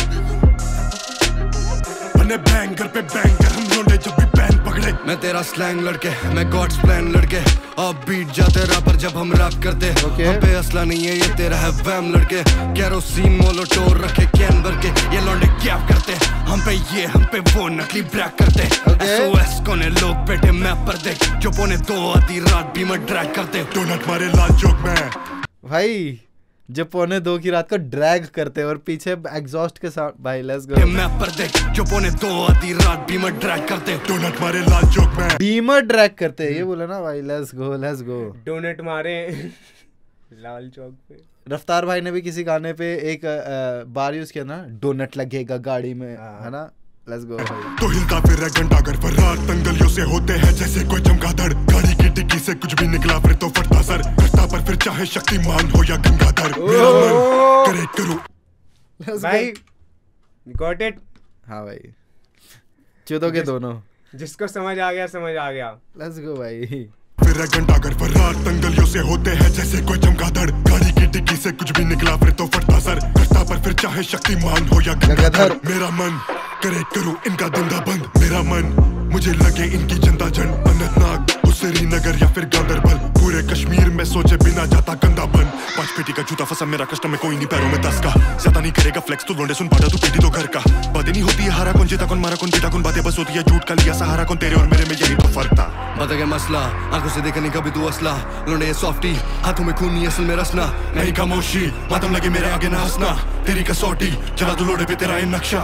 बने बैंगर पे बैंगर हम लौंडे जब भी बैन पकड़े। मैं तेरा स्लैंग लड़के, मैं गॉड्स प्लान लड़के, अब बीट जाते रैपर जब हम रैप करते। हम पे असला नहीं है ये तेरा है वैम लड़के, कैरोसिन मोलोटोर रखे कैन भर के, ये लौंडे क्या करते, हम पे वो नकली ब्रैक करते। SOS कोने लोग बैठे मैप पर देख, जो पौने 2 आधी रात भी मैं ड्रैग करते। डोनट मारे लाल चौक में भाई, जो 1:45 की रात को ड्रैग करते और पीछे एग्जॉस्ट के साथ। भाई लेट्स गो। मैप पर देख, जो पौने 2 आधी रात भी मैं ड्रैग करते। डोनट मारे लाल चौक में, बीमर ड्रैग करते हैं, ये बोला ना भाई। Let's go let's go. Donate मारे लाल चौक पे। रफ्तार भाई ने भी किसी गाने पे एक बार यूज किया ना, डोनट लगेगा गाड़ी में, है ना? लेट्स गो भाई। तो हिलता फिर घंटा घर पर रात तंगलियों से होते हैं जैसे कोई चमगादड़, गाड़ी की डिक्की से कुछ भी निकला फिर तो फटता सर, करता पर फिर चाहे शक्तिमान हो या गंगाधर, मेरा मन करे करूं। भाई गॉट इट। हाँ भाई, चुदो के दोनों, जिसको समझ आ गया समझ आ गया। लेट्स गो भाई। फिर घंटा घर पर रात तंगलियों से होते हैं जैसे कोई चमगादड़, गाड़ी की डिक्की से कुछ भी निकला फिर तो फटता सर, करता पर फिर चाहे शक्तिमान हो या गंगाधर, मेरा मन करे करूं इनका धंधा बंद, मेरा मन मुझे लगे इनकी जनता जन, अनंतनाग श्रीनगर या फिर गांधरबल, पूरे कश्मीर में सोचे बिना जाता गंदा बन। 5 पेटी का जूता फंसा मेरा कस्टम में, कोई नहीं पैरों में 10 का, ज्यादा नहीं करेगा फ्लेक्स तो लोंडे सुन पाटा तू पीटी तो घर का। बातें नहीं होती है हारा कौन जीता कौन मारा कौन पीटा कौन, बातें बस होती है झूठ का लिया सहारा कौन, तेरे और मेरे में यही तो फर्क था। बता क्या मसला, आंखों से देखा नहीं कभी तू असला, लोंडे ये सॉफ्टी, हाथों में खून नहीं असल में रसना, नहीं खामोशी मातम लगे मेरे आगे ना हंसना, तेरी कसौटी चला तू लोड़े पे तेरा ये नक्शा।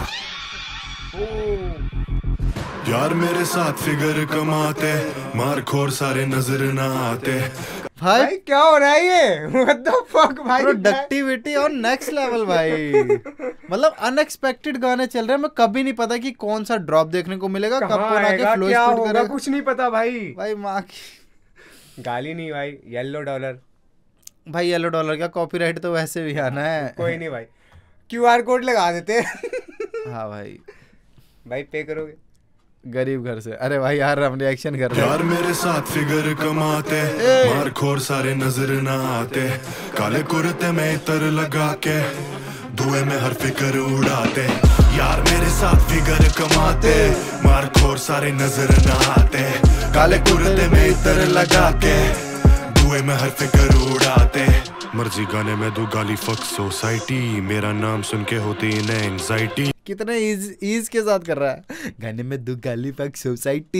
यार मेरे साथ फिगर कमाते, मार खोर सारे नजर ना आते। भाई क्या हो रहा है ये? What the fuck भाई? प्रोडक्टिविटी और नेक्स्ट लेवल भाई। मतलब अनएक्सपेक्टेड गाने चल रहे हैं, मैं कभी नहीं पता कि कौन सा ड्रॉप देखने को मिलेगा, कब कौन आके फ्लो स्पीड करेगा, कुछ नहीं पता भाई। भाई माँ की गाली नहीं भाई, येलो डॉलर भाई, येलो डॉलर का कॉपीराइट तो वैसे भी आना है। कोई नहीं भाई, QR कोड लगा देते। हाँ भाई, भाई पे करोगे? गरीब घर से। अरे भाई यार हम रिएक्शन कर रहे हैं। यार मेरे साथ फिगर कमाते, मार खोर सारे नजर ना आते, काले कुर्ते में इतर लगा के धुएं में हर फिक्र उड़ाते। यार मेरे साथ फिगर कमाते, मार खोर सारे नजर ना आते, काले कुर्ते में इतर लगा के धुएं में हर फिक्र उड़ाते। मर्जी गाने में दू गाली फक सोसाइटी, मेरा नाम सुन के होती इन्हें एंजाइटी। कितने ईज के साथ कर रहा है, गाने में दो गाली फक सोसाइटी।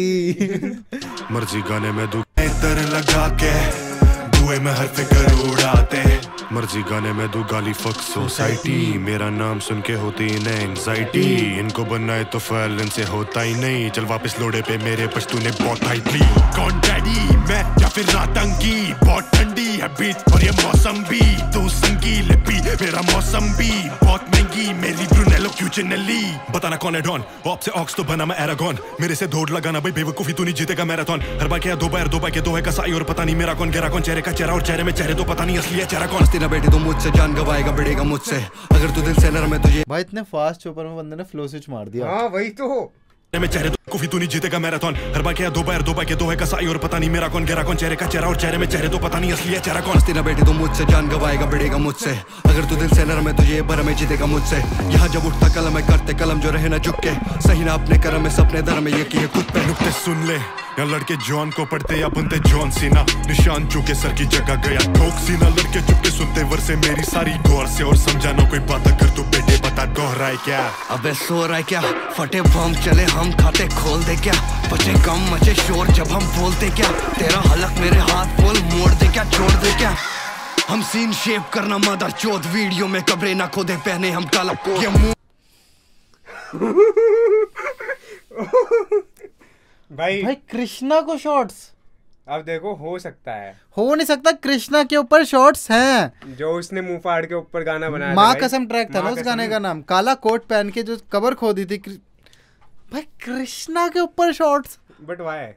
मर्जी गाने में दू इतर लगा के धुएं में हर फिक्र उड़ाते। मर्जी गाने में दो गाली फक सोसाइटी मेरा नाम सुन के होती इन्हें एंजाइटी इनको बनना है तो फैल इनसे होता ही नहीं चल वापस लोड़े पे मेरे पश्तू ने बहुत हाइट ली कौन डैडी मैं या फिर रातंगी बहुत ठंडी है बीच और ये मौसम भी तू संगील भी मेरा मौसम भी बहुत महंगी मेरी ब्रूनेलो क्यूचिनेली बताना कौन है डॉन ऑप से ऑक्स तो बना मैं एरागॉन मेरे से दौड़ लगाना भाई बेवकूफी तू नहीं जीतेगा मैराथन हर बार क्या दो बार के दो है कसाई और पता नहीं मेरा कौन गहरा कौन चेहरे का चेहरा और चेहरे में चेहरे तो पता नहीं असली है चेहरा कौन तेरा बेटे तो मुझसे जान गवाएगा बढ़ेगा मुझसे अगर तू दिल से नरम है तुझे भाई इतने फास्ट चोपर में बंदे ने फ्लो स्विच मार दिया। हाँ वही तो में चेहरे तो कुफी तू नहीं जीतेगा मैराथन हर बार क्या दो बार के दो है कसाई और पता नहीं मेरा कौन गहरा कौन चेहरे का चेहरा और चेहरे में चेहरे तो पता नहीं असली है चेहरा कौन तेरा बेटे तो मुझसे जान गवाएगा बढ़ेगा मुझसे अगर तू दिल से नरम है तुझे भर में जीतेगा मुझसे यहाँ जब उठता कलम है करते कलम जो रहे ना झुक के सही ना अपने कर्म में सपने धर्म में ये किए खुद पे नुक्ते सुन ले या लड़के जॉन को पढ़ते या बनते जॉन सीना निशान चुके सर की जगह गया ठोक सीना लड़के चुपके सुनते वर्से मेरी सारी गौर से और समझा ना कोई बात अगर तू बेटे बता दोहराए क्या अबे सो रहा है क्या फटे बम चले हम खाते खोल दे क्या बचे कम मचे शोर जब हम बोलते क्या तेरा हलक मेरे हाथ बोल मोड़ दे क्या छोड़ दे क्या हम सीन शेप करना मदर चौथ वीडियो में कब्रे ना खोदे पहने हम काला कोट ये मुंह भाई कृष्णा को शॉर्ट्स अब देखो हो सकता है हो नहीं सकता कृष्णा के ऊपर शॉर्ट्स हैं जो उसने मुंह फाड़ के ऊपर गाना बनाया माँ था कसम ट्रैक था ना उस गाने का नाम काला कोट पहन के जो कवर खोदी थी भाई कृष्णा के ऊपर शॉर्ट्स बट वाई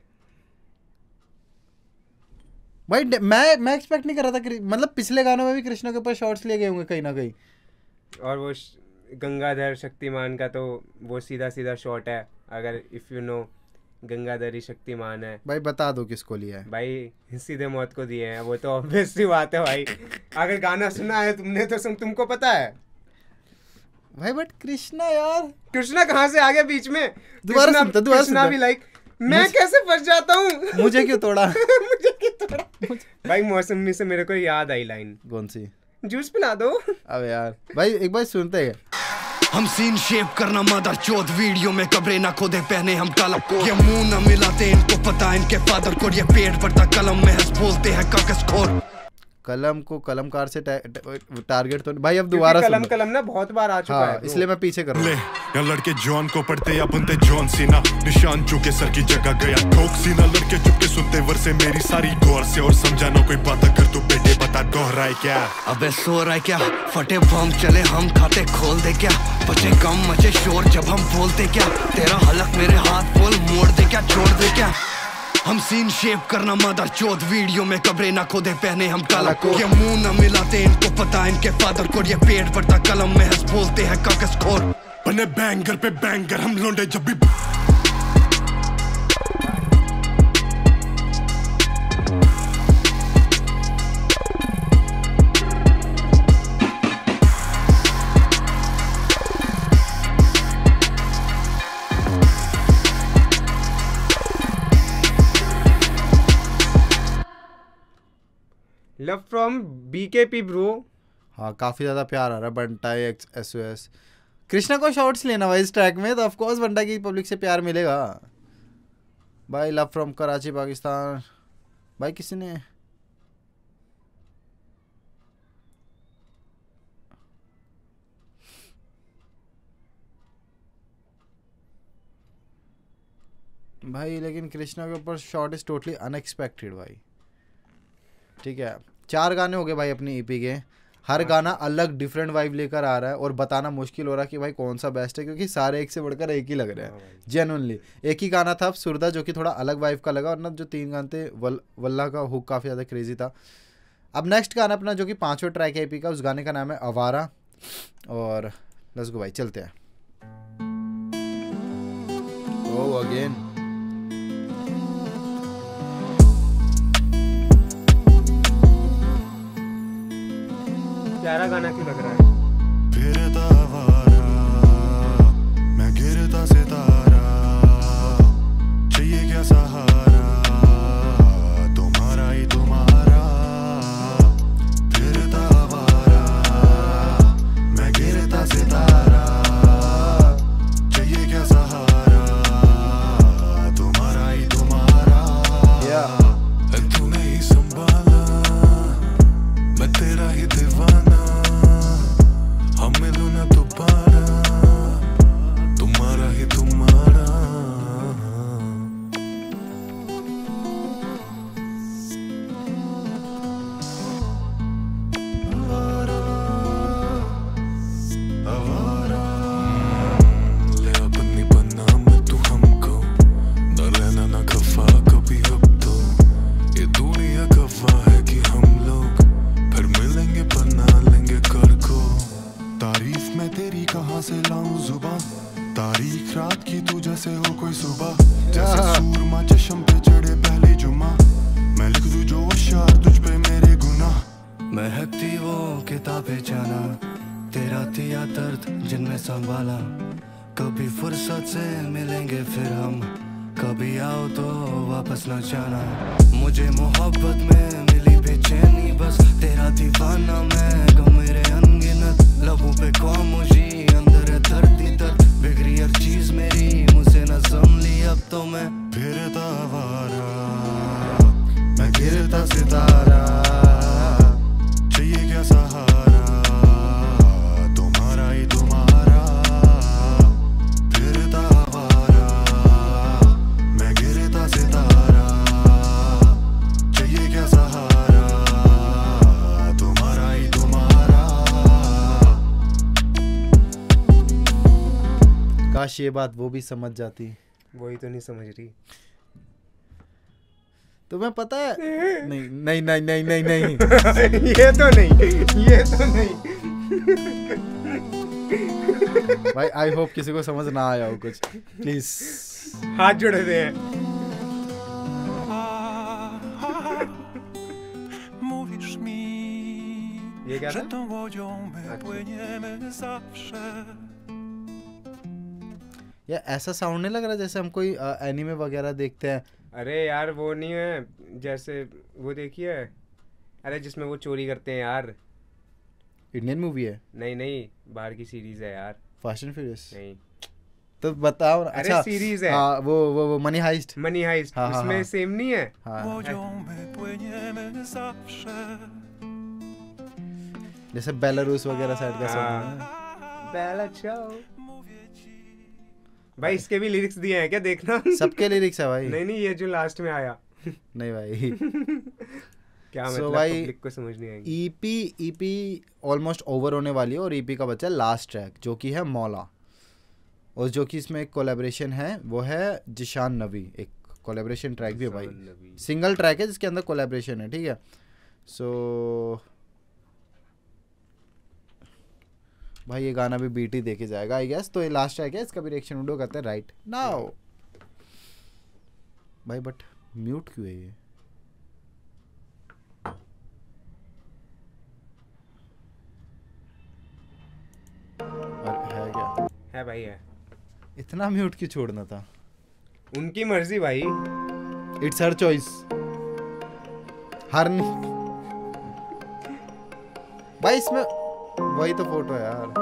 भाई मैं एक्सपेक्ट नहीं कर रहा था मतलब पिछले गानों में भी कृष्णा के ऊपर शॉर्ट्स लिए गए होंगे कहीं ना कहीं और वो गंगाधर शक्तिमान का तो वो सीधा शॉट है अगर इफ यू नो गंगाधरी शक्तिमान है भाई बता दो किसको लिया है भाई सीधे मौत को दिए हैं वो तो ऑब्वियस सी बात है भाई अगर गाना सुना है तुमने तो तुमको पता है भाई बट कृष्णा यार कृष्णा कहाँ से आ गया बीच में दोबारा कृष्णा भी लाइक मैं कैसे फंस जाता हूँ मुझे क्यों तोड़ा मुझे क्यों तोड़ा भाई मौसमी से मेरे को याद आई लाइन कौन सी जूस पिला दो अब यार भाई एक बार सुनते हैं हम सीन शेप करना मदर चौथ वीडियो में कब्रे ना खोदे पहने हम काला कोट ये मुंह ना मिलाते इनको पता इनके फादर को ये पेट भरता कलम में हंस बोलते हैं कागज खोर कलम को कलमकार से टारगेट तो भाई अब दोबारा कलम ना बहुत बार आ चुका है इसलिए मैं पीछे कर ले या लड़के जॉन को पढ़ते या बनते जॉन सीना निशान चुके सर की जगह गया ठोक सीना लड़के चुपके सुनते वर्से मेरी सारी गौर से और समझा ना कोई बात अगर तू बेटे बता दोहराए क्या अबे सो रहा है क्या फटे बम चले हम खाते खोल दे क्या बचे कम मचे शोर जब हम बोलते क्या तेरा हलक मेरे हाथ बोल मोड़ दे क्या छोड़ दे क्या हम सीन शेप करना मदर चौथ वीडियो में कब्रे ना खोदे पहने हम काला कोट ये मुंह ना मिलाते इनको पता इनके फादर को ये पेट भरता कलम में हंस बोलते हैं कागज खोर बने बैंगर पे बैंगर हम लोंडे जब भी लव फ्रॉम बीकेपी ब्रो हाँ काफी ज्यादा प्यार आ रहा है बंटा एसओएस कृष्णा को शॉर्ट्स लेना भाई इस ट्रैक में तो ऑफ कोर्स बंटा की पब्लिक से प्यार मिलेगा भाई लव फ्रॉम कराची पाकिस्तान भाई किसी ने भाई लेकिन कृष्णा के ऊपर शॉट इज टोटली अनएक्सपेक्टेड भाई ठीक है 4 गाने हो गए भाई अपनी ईपी के हर गाना अलग डिफरेंट वाइब लेकर आ रहा है और बताना मुश्किल हो रहा है कि भाई कौन सा बेस्ट है क्योंकि सारे एक से बढ़कर एक ही लग रहे हैं जेन्युइनली एक ही गाना था सुरदा जो कि थोड़ा अलग वाइब का लगा और ना जो 3 गाने थे वल्ला का हुक काफ़ी ज़्यादा क्रेजी था। अब नेक्स्ट गाना अपना जो कि 5वां ट्रैक है ईपी का उस गाने का नाम है आवारा और लेट्स गो भाई चलते हैं। ओ अगेन प्यारा गाना क्यों लग रहा है फिरता आवारा मैं गिरता सितारा चाहिए क्या सहारा तुम्हारा ही तुम्हारा फिरता आवारा मैं गिरता सितारा चाहिए क्या सहारा तुम्हारा ही तुम्हारा तूने ही संभाला मैं तेरा ही दीवाना था बेचाना, तेरा दिया दर्द जिनमें संभाला। कभी फुर्सत से मिलेंगे फिर हम, कभी आओ तो वापस न जाना। मुझे मोहब्बत में मिली बेचैनी, बस तेरा दीवाना मैं, गम मेरे अनगिनत लबों पे खामोशी, अंदर है दर्द ही दर्द, बिगड़ी हर चीज मेरी, मुझसे न संभली अब तो मैं फिरता आवारा, मैं गिरता सितारा, चाहिए क्या सहारा, तुम्हारा ही तुम्हारा। फिरता आवारा, मैं गिरता सितारा, चाहिए क्या सहारा, तुम्हारा ही तुम्हारा। काश ये बात वो भी समझ जाती। वही तो नहीं समझ रही। तुम्हें पता है? नहीं नहीं नहीं नहीं नहीं नहीं ये तो नहीं, ये तो नहीं। भाई आई होप किसी को समझ ना आया हो कुछ, प्लीज हाथ जोड़े थे हैं। Mówisz mi, ये क्या że था? tą łodzią my płyniemy zawsze. यार ऐसा साउंड नहीं लग रहा जैसे हम कोई एनीमे वगैरह देखते हैं? अरे यार वो नहीं है, जैसे वो देखिए, अरे जिसमें वो चोरी करते हैं यार। इंडियन मूवी है? नहीं नहीं, बाहर की सीरीज है यार। Fast and furious? नहीं, तो बताओ ना। अरे अच्छा सीरीज है। हाँ, वो मनी हाइस्ट। मनी हाइस्ट, हाँ, हाँ, उसमें हाँ। सेम नहीं है। हाँ Łodzią my płyniemy zawsze. जैसे बेलारूस वगैरह साइड का सॉन्ग है। बेला चाओ। भाई इसके भी लिरिक्स दिए हैं क्या, देखना। सबके लिरिक्स है भाई? नहीं नहीं, ये जो लास्ट में आया। नहीं भाई। क्या So मतलब, भाई, पब्लिक को समझ नहीं आएगी। ईपी ऑलमोस्ट ओवर होने वाली है और ईपी का बचा लास्ट ट्रैक जो कि है मौला, और जो कि इसमें एक कोलैबोरेशन है वो है जिशान नवी, एक कोलैबोरेशन ट्रैक भी है भाई। नबी। सिंगल ट्रैक है जिसके अंदर कोलैबोरेशन है, ठीक है। सो भाई ये गाना भी बीट ही देखे जाएगा आई गेस। तो ये लास्ट ट्रैक है, इसका भी रिएक्शन वीडियो करते हैं राइट नाउ भाई। बट म्यूट क्यों है ये? और है क्या? है भाई, है। इतना म्यूट क्यों छोड़ना था? उनकी मर्जी भाई। It's her choice. हर भाई इसमें वही तो फोटो है यार।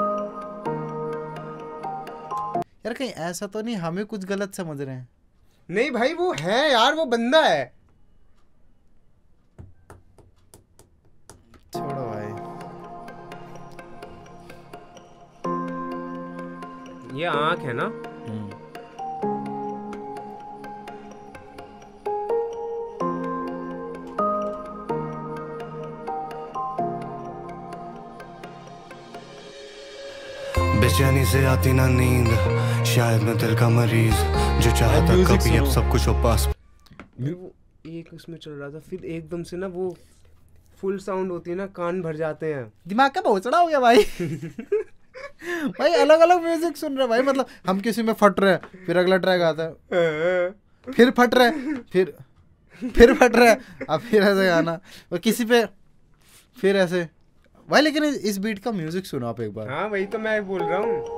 यार कहीं ऐसा तो नहीं हमें कुछ गलत समझ रहे हैं? नहीं भाई वो है यार, वो बंदा है। छोड़ो भाई। ये आंख है ना? बेचैनी से आती ना नींद, शायद मैं दिल का मरीज, जो चाहता म्यूजिक कभी अब सुनो। सब कुछ हो पास। वो एक उसमें चल रहा था, फिर एकदम से ना वो फुल साउंड होती है ना, कान भर जाते हैं। दिमाग का भोसड़ा हो गया भाई। भाई अलग अलग म्यूजिक सुन रहे हैं भाई, मतलब हम किसी में फट रहे हैं, फिर अगला ट्रैक आता है, फिर फट रहे हैं, फिर फट रहे हैं, अब फिर ऐसे गाना, और किसी पे फिर ऐसे भाई। लेकिन इस बीट का म्यूजिक सुनो आप एक बार। हाँ वही तो मैं बोल रहा हूँ।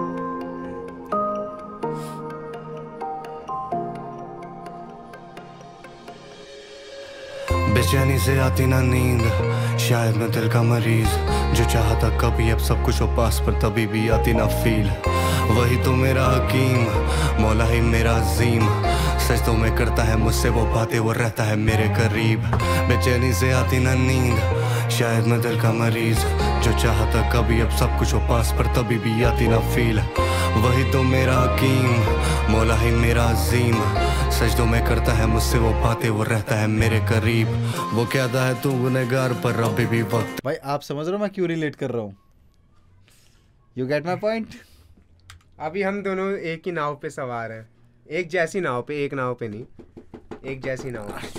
बेचैनी से आती ना नींद, शायद मैं दिल का मरीज, जो चाहता कभी अब सब कुछ हो पास, पर तभी भी आती ना फील। वही तो मेरा हकीम, मौला ही मेरा अजीम, सजदों में करता है मुझसे वो बातें, वो रहता है मेरे करीब। बेचैनी से आती ना नींद, शायद मैं दिल का मरीज, जो चाहता कभी अब सब कुछ हो पास, पर तभी भी आती ना फील। वही तो मेरा हकीम, मौला ही मेरा अजीम, सजदों में करता है मुझसे वो बातें, वो रहता है मेरे करीब। वो कहता है तू गुनहगार, पर अभी भी वक्त। भाई आप समझ रहे हो मैं क्यों रिलेट कर रहा हूँ? You get my point? अभी हम दोनों एक ही नाव पे सवार हैं, एक जैसी नाव पे, एक नाव पे नहीं, एक जैसी नाव पे।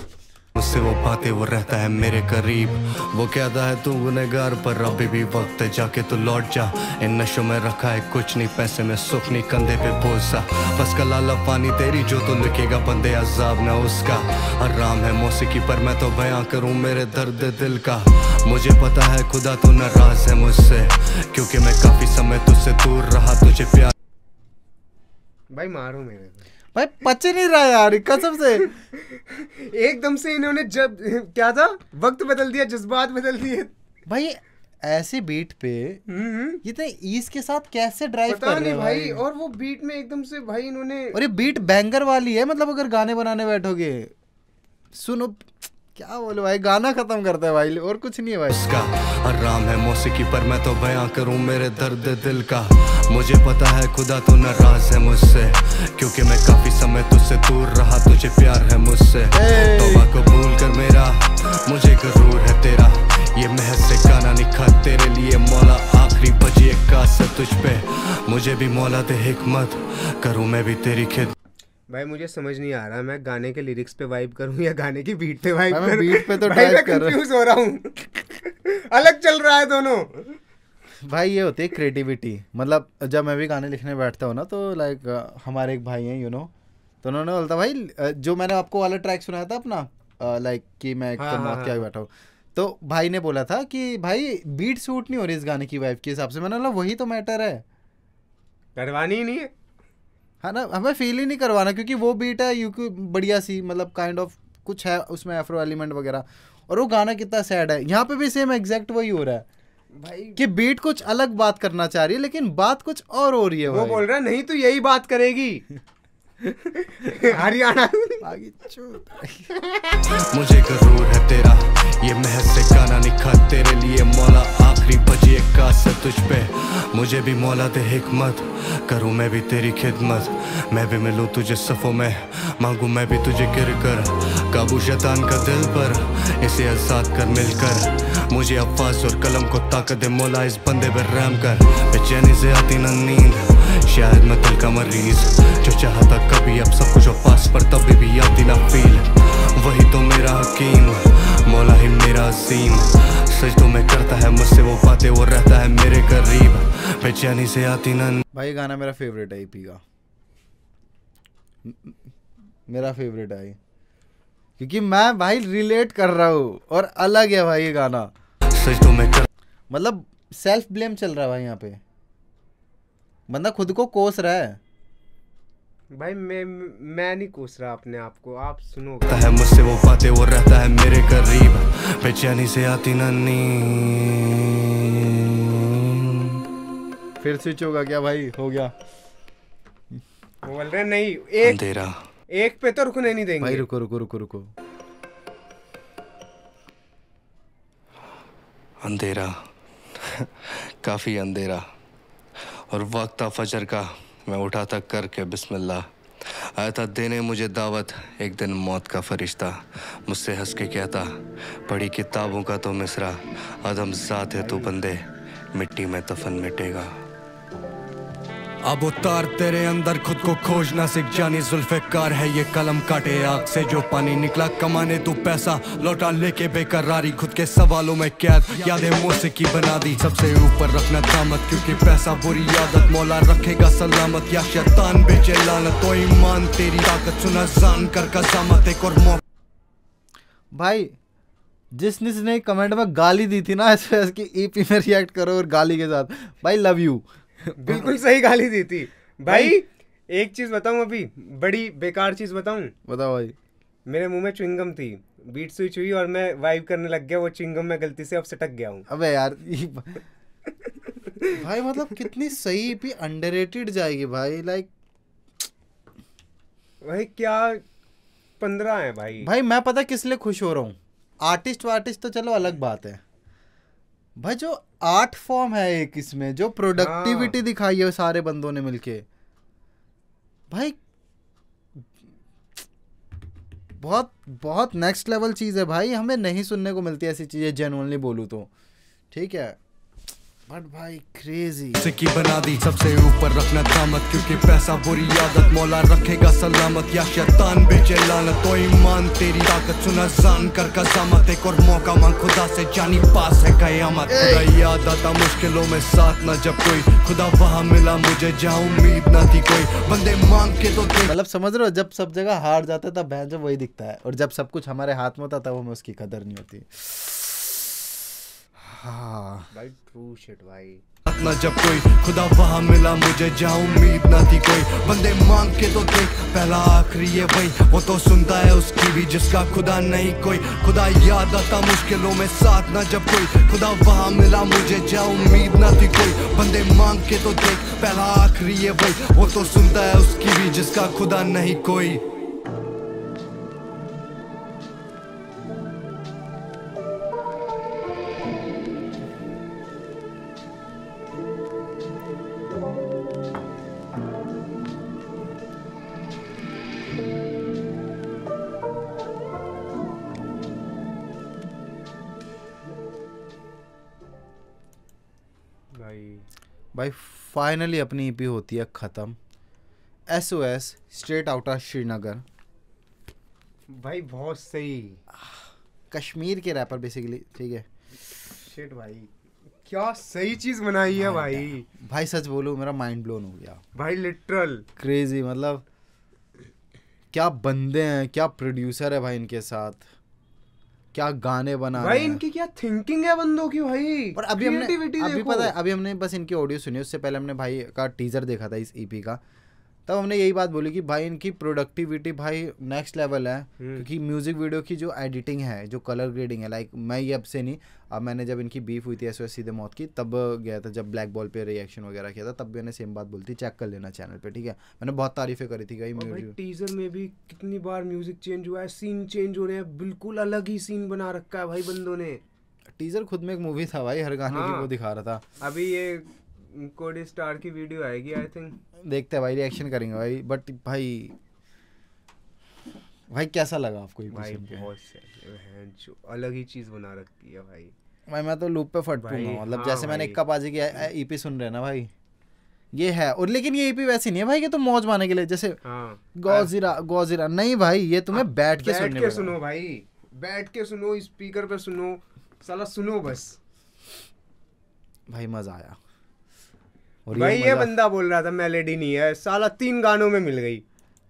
मुझसे वो बातें वो रहता है मेरे करीब। वो कहता है तू गुनहगार पर अभी भी वक्त है, जाके तू लौट जा। इन नशों में रखा है कुछ नहीं, पैसे में सुख नहीं, कंधे पे बोझ सा। बस कलाला पानी तेरी जो तो लिखेगा बंदे अजाब ना उसका। आराम है मौसीकी पर मैं तो बयां करूं मेरे दर्द दिल का। मुझे पता है खुदा तू नाराज है मुझसे, क्योंकि मैं काफी समय तुझसे दूर रहा। तुझे प्यार भाई मारो मेरे को। भाई पच नहीं रहा यार कसम से। एकदम से इन्होंने जब क्या था, वक्त बदल दिया, जज्बात बदल दिए भाई ऐसे बीट पे इतने ईज के साथ कैसे ड्राइव पता कर रहे नहीं हैं भाई। और वो बीट में एकदम से भाई इन्होंने, और ये बीट बैंगर वाली है, मतलब अगर गाने बनाने बैठोगे सुनो क्या बोलो भाई, गाना खत्म करता है भाई और कुछ नहीं है भाई। उसका आराम है मौसीकी पर मैं तो बयां करूं मेरे दर्द दिल का। मुझे पता है खुदा तू नाराज है मुझसे, क्योंकि मैं काफी समय तुझसे दूर रहा। तुझे प्यार है मुझसे तौबा कबूल कर मेरा, मुझे गरूर है तेरा। ये महज से गाना निखा तेरे लिए मौला, आखिरी बजी एक कास है तुझ पे। मुझे भी मौला दे हिकमत, करूं मैं भी तेरी खिदमत। भाई मुझे समझ नहीं आ रहा मैं गाने के लिरिक्स पे वाइब करूं या गाने की बीट पे वाइब मैं करूं। बीट पे तो भाई मैं ड्राइव कर रहा हूं। कंफ्यूज हो रहा हूँ। अलग चल रहा है दोनों। भाई ये होती है क्रिएटिविटी। मतलब जब मैं भी गाने लिखने बैठता हूँ ना तो लाइक हमारे एक भाई हैं तो उन्होंने बोलता भाई जो मैंने आपको वाला ट्रैक सुनाया था अपना लाइक कि मैं एक मौत के आगे बैठा हूँ, तो भाई ने बोला था कि भाई बीट सूट नहीं हो रही इस गाने की वाइब के हिसाब से। मैंने बोला वही तो मैटर है, करवानी ही नहीं है। है ना, हमें फील ही नहीं करवाना, क्योंकि वो बीट है यूं बढ़िया सी, मतलब काइंड ऑफ कुछ है उसमें एफ्रो एलिमेंट वगैरह, और वो गाना कितना सैड है। यहाँ पे भी सेम एग्जैक्ट वही हो रहा है भाई कि बीट कुछ अलग बात करना चाह रही है लेकिन बात कुछ और हो रही है। वो बोल रहा है नहीं तो यही बात करेगी। हरियाणा। मुझे गरूर है तेरा, ये महज से गाना निखा तेरे लिए मौला, आखिरी बजी एक कास है तुझ पे। मुझे भी मौला दे हिकमत, करूं मैं भी तेरी खिदमत। मैं भी मिलूं तुझे सफ़ों में, मांगू मैं भी तुझे गिर कर। काबू शैतान का दिल पर, इसे आजाद कर मिलकर। मुझे अफ़ाज़ और कलम को ताकत दे मौला, इस बंदे पर रहम कर। बेचैनी से आती न नींद, शायद मैं दिल का मरीज जो चाहता कभी अब सब कुछ पास पर तभी भी आती ना फील। वही तो मेरा हकीम, मौला ही मेरा अजीम। सजदों में करता है मुझसे वो बातें, वो रहता है मेरे करीब। बेचैनी से आती ना। भाई गाना मेरा फेवरेट है ईपी का, मेरा फेवरेट है क्योंकि मैं भाई रिलेट कर रहा हूँ और अलग है भाई ये गाना। सजदों में कर, मतलब सेल्फ ब्लेम चल रहा है भाई यहाँ पे, बंदा खुद को कोस रहा है। भाई मैं नहीं कोस रहा अपने आप को, आप सुनो। है मुझसे वो बातें, वो रहता है मेरे करीब। बेचैनी से आती ना नींद। फिर स्विच होगा क्या भाई? हो गया। वो बोल रहे नहीं, एक अंधेरा, एक पे तो रुकने नहीं देंगे। भाई रुको रुको रुको रुको। अंधेरा काफी अंधेरा और वक्त था फजर का। मैं उठा था करके बिस्मिल्लाह, आया था देने मुझे दावत एक दिन मौत का फरिश्ता। मुझसे हंस के कहता पढ़ी किताबों का तो मिसरा, आदम ज़ात है तू बंदे, मिट्टी में दफन मिटेगा। अब उतार तेरे अंदर खुद को खोजना सीख, जानी जुल्फ़िकार है ये कलम काटे आग से जो पानी निकला। कमाने तू पैसा लौटा लेके बेकरारी, खुद के सवालों में कैद यादें मौसीकी बना दी। सबसे ऊपर रखना दामत क्योंकि पैसा बुरी आदत, मौला रखेगा सलामत या शैतान बेचे लानत। तो ईमान तेरी ताकत सुना जान कर कसामत, एक और भाई जिसने कमेंट में गाली दी थी ना इसकी ईपी में रिएक्ट करो और गाली के साथ, भाई लव यू। बिल्कुल सही गाली दी थी भाई। एक चीज बताऊं, अभी बड़ी बेकार चीज बताऊं। बताओ भाई। मेरे मुंह में च्युइंगम थी, बीट स्विच हुई और मैं वाइब करने लग गया, वो च्युइंगम में गलती से अब सटक गया हूं। अबे यार भाई मतलब कितनी सही ईपी अंडररेटेड जाएगी भाई। लाइक भाई क्या 15 है भाई। भाई मैं पता किस लिए खुश हो रहा हूँ, आर्टिस्ट तो चलो अलग बात है भाई, जो आर्ट फॉर्म है एक इसमें, जो प्रोडक्टिविटी दिखाई है सारे बंदों ने मिलके, भाई बहुत बहुत नेक्स्ट लेवल चीज़ है भाई। हमें नहीं सुनने को मिलती ऐसी चीज़ें, जेन्युइनली बोलूँ तो। ठीक है बट भाई क्रेजी सिक्की बना दी सबसे ऊपर रखना दामत, क्योंकि पैसा बुरी आदत, मौला रखेगा सलामत या शैतान बेचे लानत। तो ईमान तेरी ताकत सुना जान कर कसामत, एक और मौका मांग खुदा से जानी पास है कयामत। खुदा याद आता मुश्किलों में साथ ना जब कोई, खुदा वहाँ मिला मुझे जहाँ उम्मीद ना थी कोई, बंदे मांग के तो मतलब समझ रहे हो, जब सब जगह हार जाता है तब भैंस जो वही दिखता है, और जब सब कुछ हमारे हाथ में होता है तब हमें उसकी कदर नहीं होती। हाँ भाई ट्रू शिट भाई। ना जब कोई, खुदा वहाँ मिला मुझे जहाँ उम्मीद ना थी कोई, बंदे मांग के तो देख पहला आखिरी ये वही, वो तो सुनता है उसकी भी जिसका खुदा नहीं कोई। खुदा याद आता मुश्किलों में साथ ना जब कोई, खुदा वहाँ मिला मुझे जहाँ उम्मीद ना थी कोई, बंदे मांग के तो देख पहला आखिरी ये वही, वो तो सुनता है उसकी भी जिसका खुदा नहीं कोई। भाई फाइनली अपनी ईपी होती है ख़त्म। SOS straight out of Srinagar. भाई बहुत सही। कश्मीर के रैपर बेसिकली, ठीक है। शिट भाई क्या सही चीज बनाई है भाई। भाई सच बोलूं मेरा माइंड ब्लोन हो गया भाई, लिटरल क्रेजी। मतलब क्या बंदे हैं, क्या प्रोड्यूसर है भाई इनके साथ, क्या गाने बना भाई, इनकी क्या थिंकिंग है बंदों की भाई। और अभी हमने Creativity पता है, अभी हमने बस इनकी ऑडियो सुनी, उससे पहले हमने भाई का टीजर देखा था इस ईपी का, तब हमने यही बात बोली कि भाई इनकी प्रोडक्टिविटी भाई नेक्स्ट लेवल है। क्योंकि म्यूजिक वीडियो की जो एडिटिंग है, जो कलर ग्रेडिंग है, लाइक मैं ये अब से नहीं, अब मैंने जब इनकी बीफ हुई थी SOS सीधे मौत की, तब गया था, जब ब्लैक बॉल पे रिएक्शन वगैरह किया था, तब भी मैंने सेम बात बोली थी, चेक कर लेना चैनल पे, ठीक है। मैंने बहुत तारीफें करी थी भाई टीजर में भी कितनी बार म्यूजिक चेंज हुआ है, सीन चेंज हो रहे हैं, बिल्कुल अलग ही सीन बना रखा है भाई बंदों ने। टीजर खुद में एक मूवी था भाई, हर गाने की वो दिखा रहा था। अभी ये कोडी स्टार की वीडियो आएगी आई थिंक, देखते हैं भाई, रिएक्शन करेंगे भाई। बट भाई कैसा लगा आपको? भाई बहुत सही है, जो अलग ही चीज बना रखी है भाई। मैं तो लूप पे फट पड़ूंगा, मतलब जैसे मैंने इक्का पाजी की ईपी सुन रहे हैं ना भाई, ये है। और लेकिन ये ईपी वैसी नहीं है भाई कि तुम मौज मारने के लिए, जैसे गौजीरा नहीं भाई, ये तुम्हें बैठ के सुनो भाई, बैठ के सुनो, स्पीकर पे सुनो, साला सुनो बस भाई, मजा आया। और भाई ये बंदा बोल रहा था मेलोडी नहीं है, साला 3 गानों में मिल गई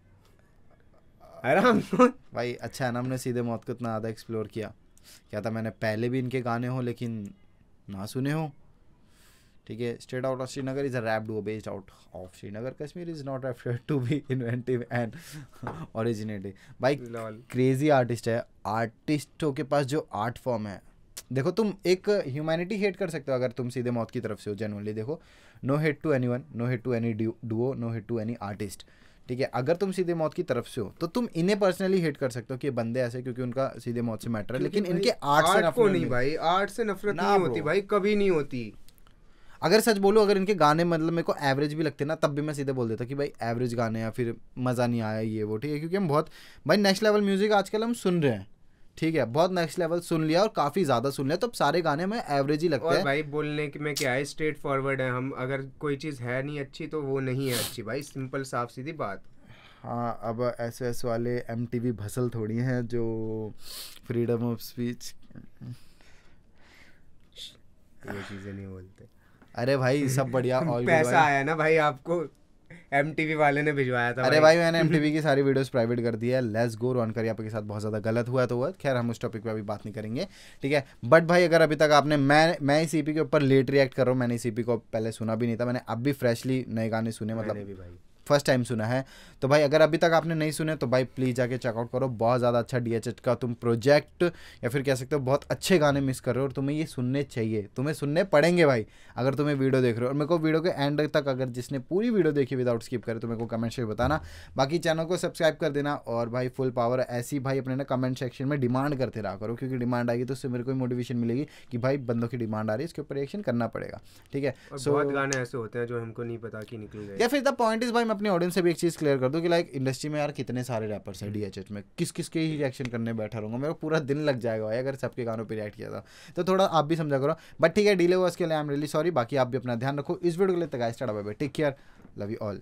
आराम भाई। अच्छा है ना हमने सीधे मौत को इतना ज़्यादा एक्सप्लोर किया। क्या था मैंने पहले भी इनके गाने हो लेकिन ना सुने हो, ठीक है। Straight out of Srinagar is a rap duo based out of Srinagar Kashmir, is not afraid to be inventive and originative. भाई क्रेजी आर्टिस्ट है। आर्टिस्टों के पास जो आर्ट फॉर्म है, देखो तुम एक ह्यूमैनिटी हेट कर सकते हो अगर तुम सीधे मौत की तरफ से हो, जेन्युइनली देखो, no hate to anyone, no hate to any duo, no hate to any artist, ठीक है। अगर तुम सीधे मौत की तरफ से हो तो तुम इन्हें पर्सनली हेट कर सकते हो कि ये बंदे ऐसे, क्योंकि उनका सीधे मौत से मैटर है, लेकिन इनके आर्ट से नफरत नहीं भाई, आर्ट से नफरत नहीं होती भाई, कभी नहीं होती। अगर सच बोलो, अगर इनके गाने मतलब मेरे को एवरेज भी लगते ना, तब भी मैं सीधे बोल देता कि भाई एवरेज गाने या फिर मज़ा नहीं आया ये वो, ठीक है। क्योंकि हम बहुत भाई नेक्स्ट लेवल म्यूजिक आजकल हम सुन रहे हैं, ठीक है, बहुत नेक्स्ट लेवल सुन लिया और काफ़ी ज़्यादा सुन लिया, तो अब सारे गाने में एवरेज ही लगते हैं। भाई बोलने की में क्या है, स्ट्रेट फॉरवर्ड है हम, अगर कोई चीज़ है नहीं अच्छी तो वो नहीं है अच्छी भाई, सिंपल साफ सीधी बात। हाँ, अब SOS वाले MTV भसल थोड़ी हैं जो फ्रीडम ऑफ स्पीच ये चीज़ें नहीं बोलते। अरे भाई सब बढ़िया। और पैसा आया ना भाई आपको, MTV वाले ने भिजवाया था। अरे भाई मैंने MTV की सारी वीडियोस प्राइवेट कर दी है। Let's go. रोहन करिया के साथ बहुत ज़्यादा गलत हुआ तो हुआ, खैर हम उस टॉपिक पे अभी बात नहीं करेंगे, ठीक है। बट भाई अगर अभी तक आपने, मैं इस EP के ऊपर लेट रिएक्ट कर रहा हूँ, मैंने इस EP को पहले सुना भी नहीं था, मैंने अब भी फ्रेशली नए गाने सुने, मतलब फर्स्ट टाइम सुना है। तो भाई अगर अभी तक आपने नहीं सुने तो भाई प्लीज़ जाके चेकआउट करो, बहुत ज़्यादा अच्छा DHH का तुम प्रोजेक्ट या फिर कह सकते हो बहुत अच्छे गाने मिस कर रहे हो, और तुम्हें ये सुनने चाहिए, तुम्हें सुनने पड़ेंगे भाई अगर तुम्हें वीडियो देख रहे हो। और मेरे को वीडियो के एंड तक अगर जिसने पूरी वीडियो देखी विदाउट स्किप करे तो मेरे को कमेंट से बताना, बाकी चैनल को सब्सक्राइब कर देना। और भाई फुल पावर ऐसी भाई अपने ना कमेंट सेक्शन में डिमांड करते रहा करो, क्योंकि डिमांड आएगी तो उससे मेरे को मोटिवेशन मिलेगी कि भाई बंदों की डिमांड आ रही है, इसके ऊपर रिएक्शन करना पड़ेगा, ठीक है। बहुत गाने ऐसे होते हैं जो हमको नहीं पता कि निकल गए, या फिर द पॉइंट इज भाई मैं अपनी ऑडियंस से भी एक चीज़ क्लियर कर दूँ कि लाइक इंडस्ट्री में यार कितने सारे रैपर्स हैं DHH में, किस किस के ही रिएक्शन करने बैठा रहूँगा, मेरा पूरा दिन लग जाएगा भाई अगर सबके गानों पे रिएक्ट किया था। तो थोड़ा आप भी समझा करो, बट ठीक है, डिले हुआ उसके लिए आई एम रियली सॉरी। बाकी आप भी अपना ध्यान रखो। इस वीडियो के लिए guys tata bye bye, take care, love you all.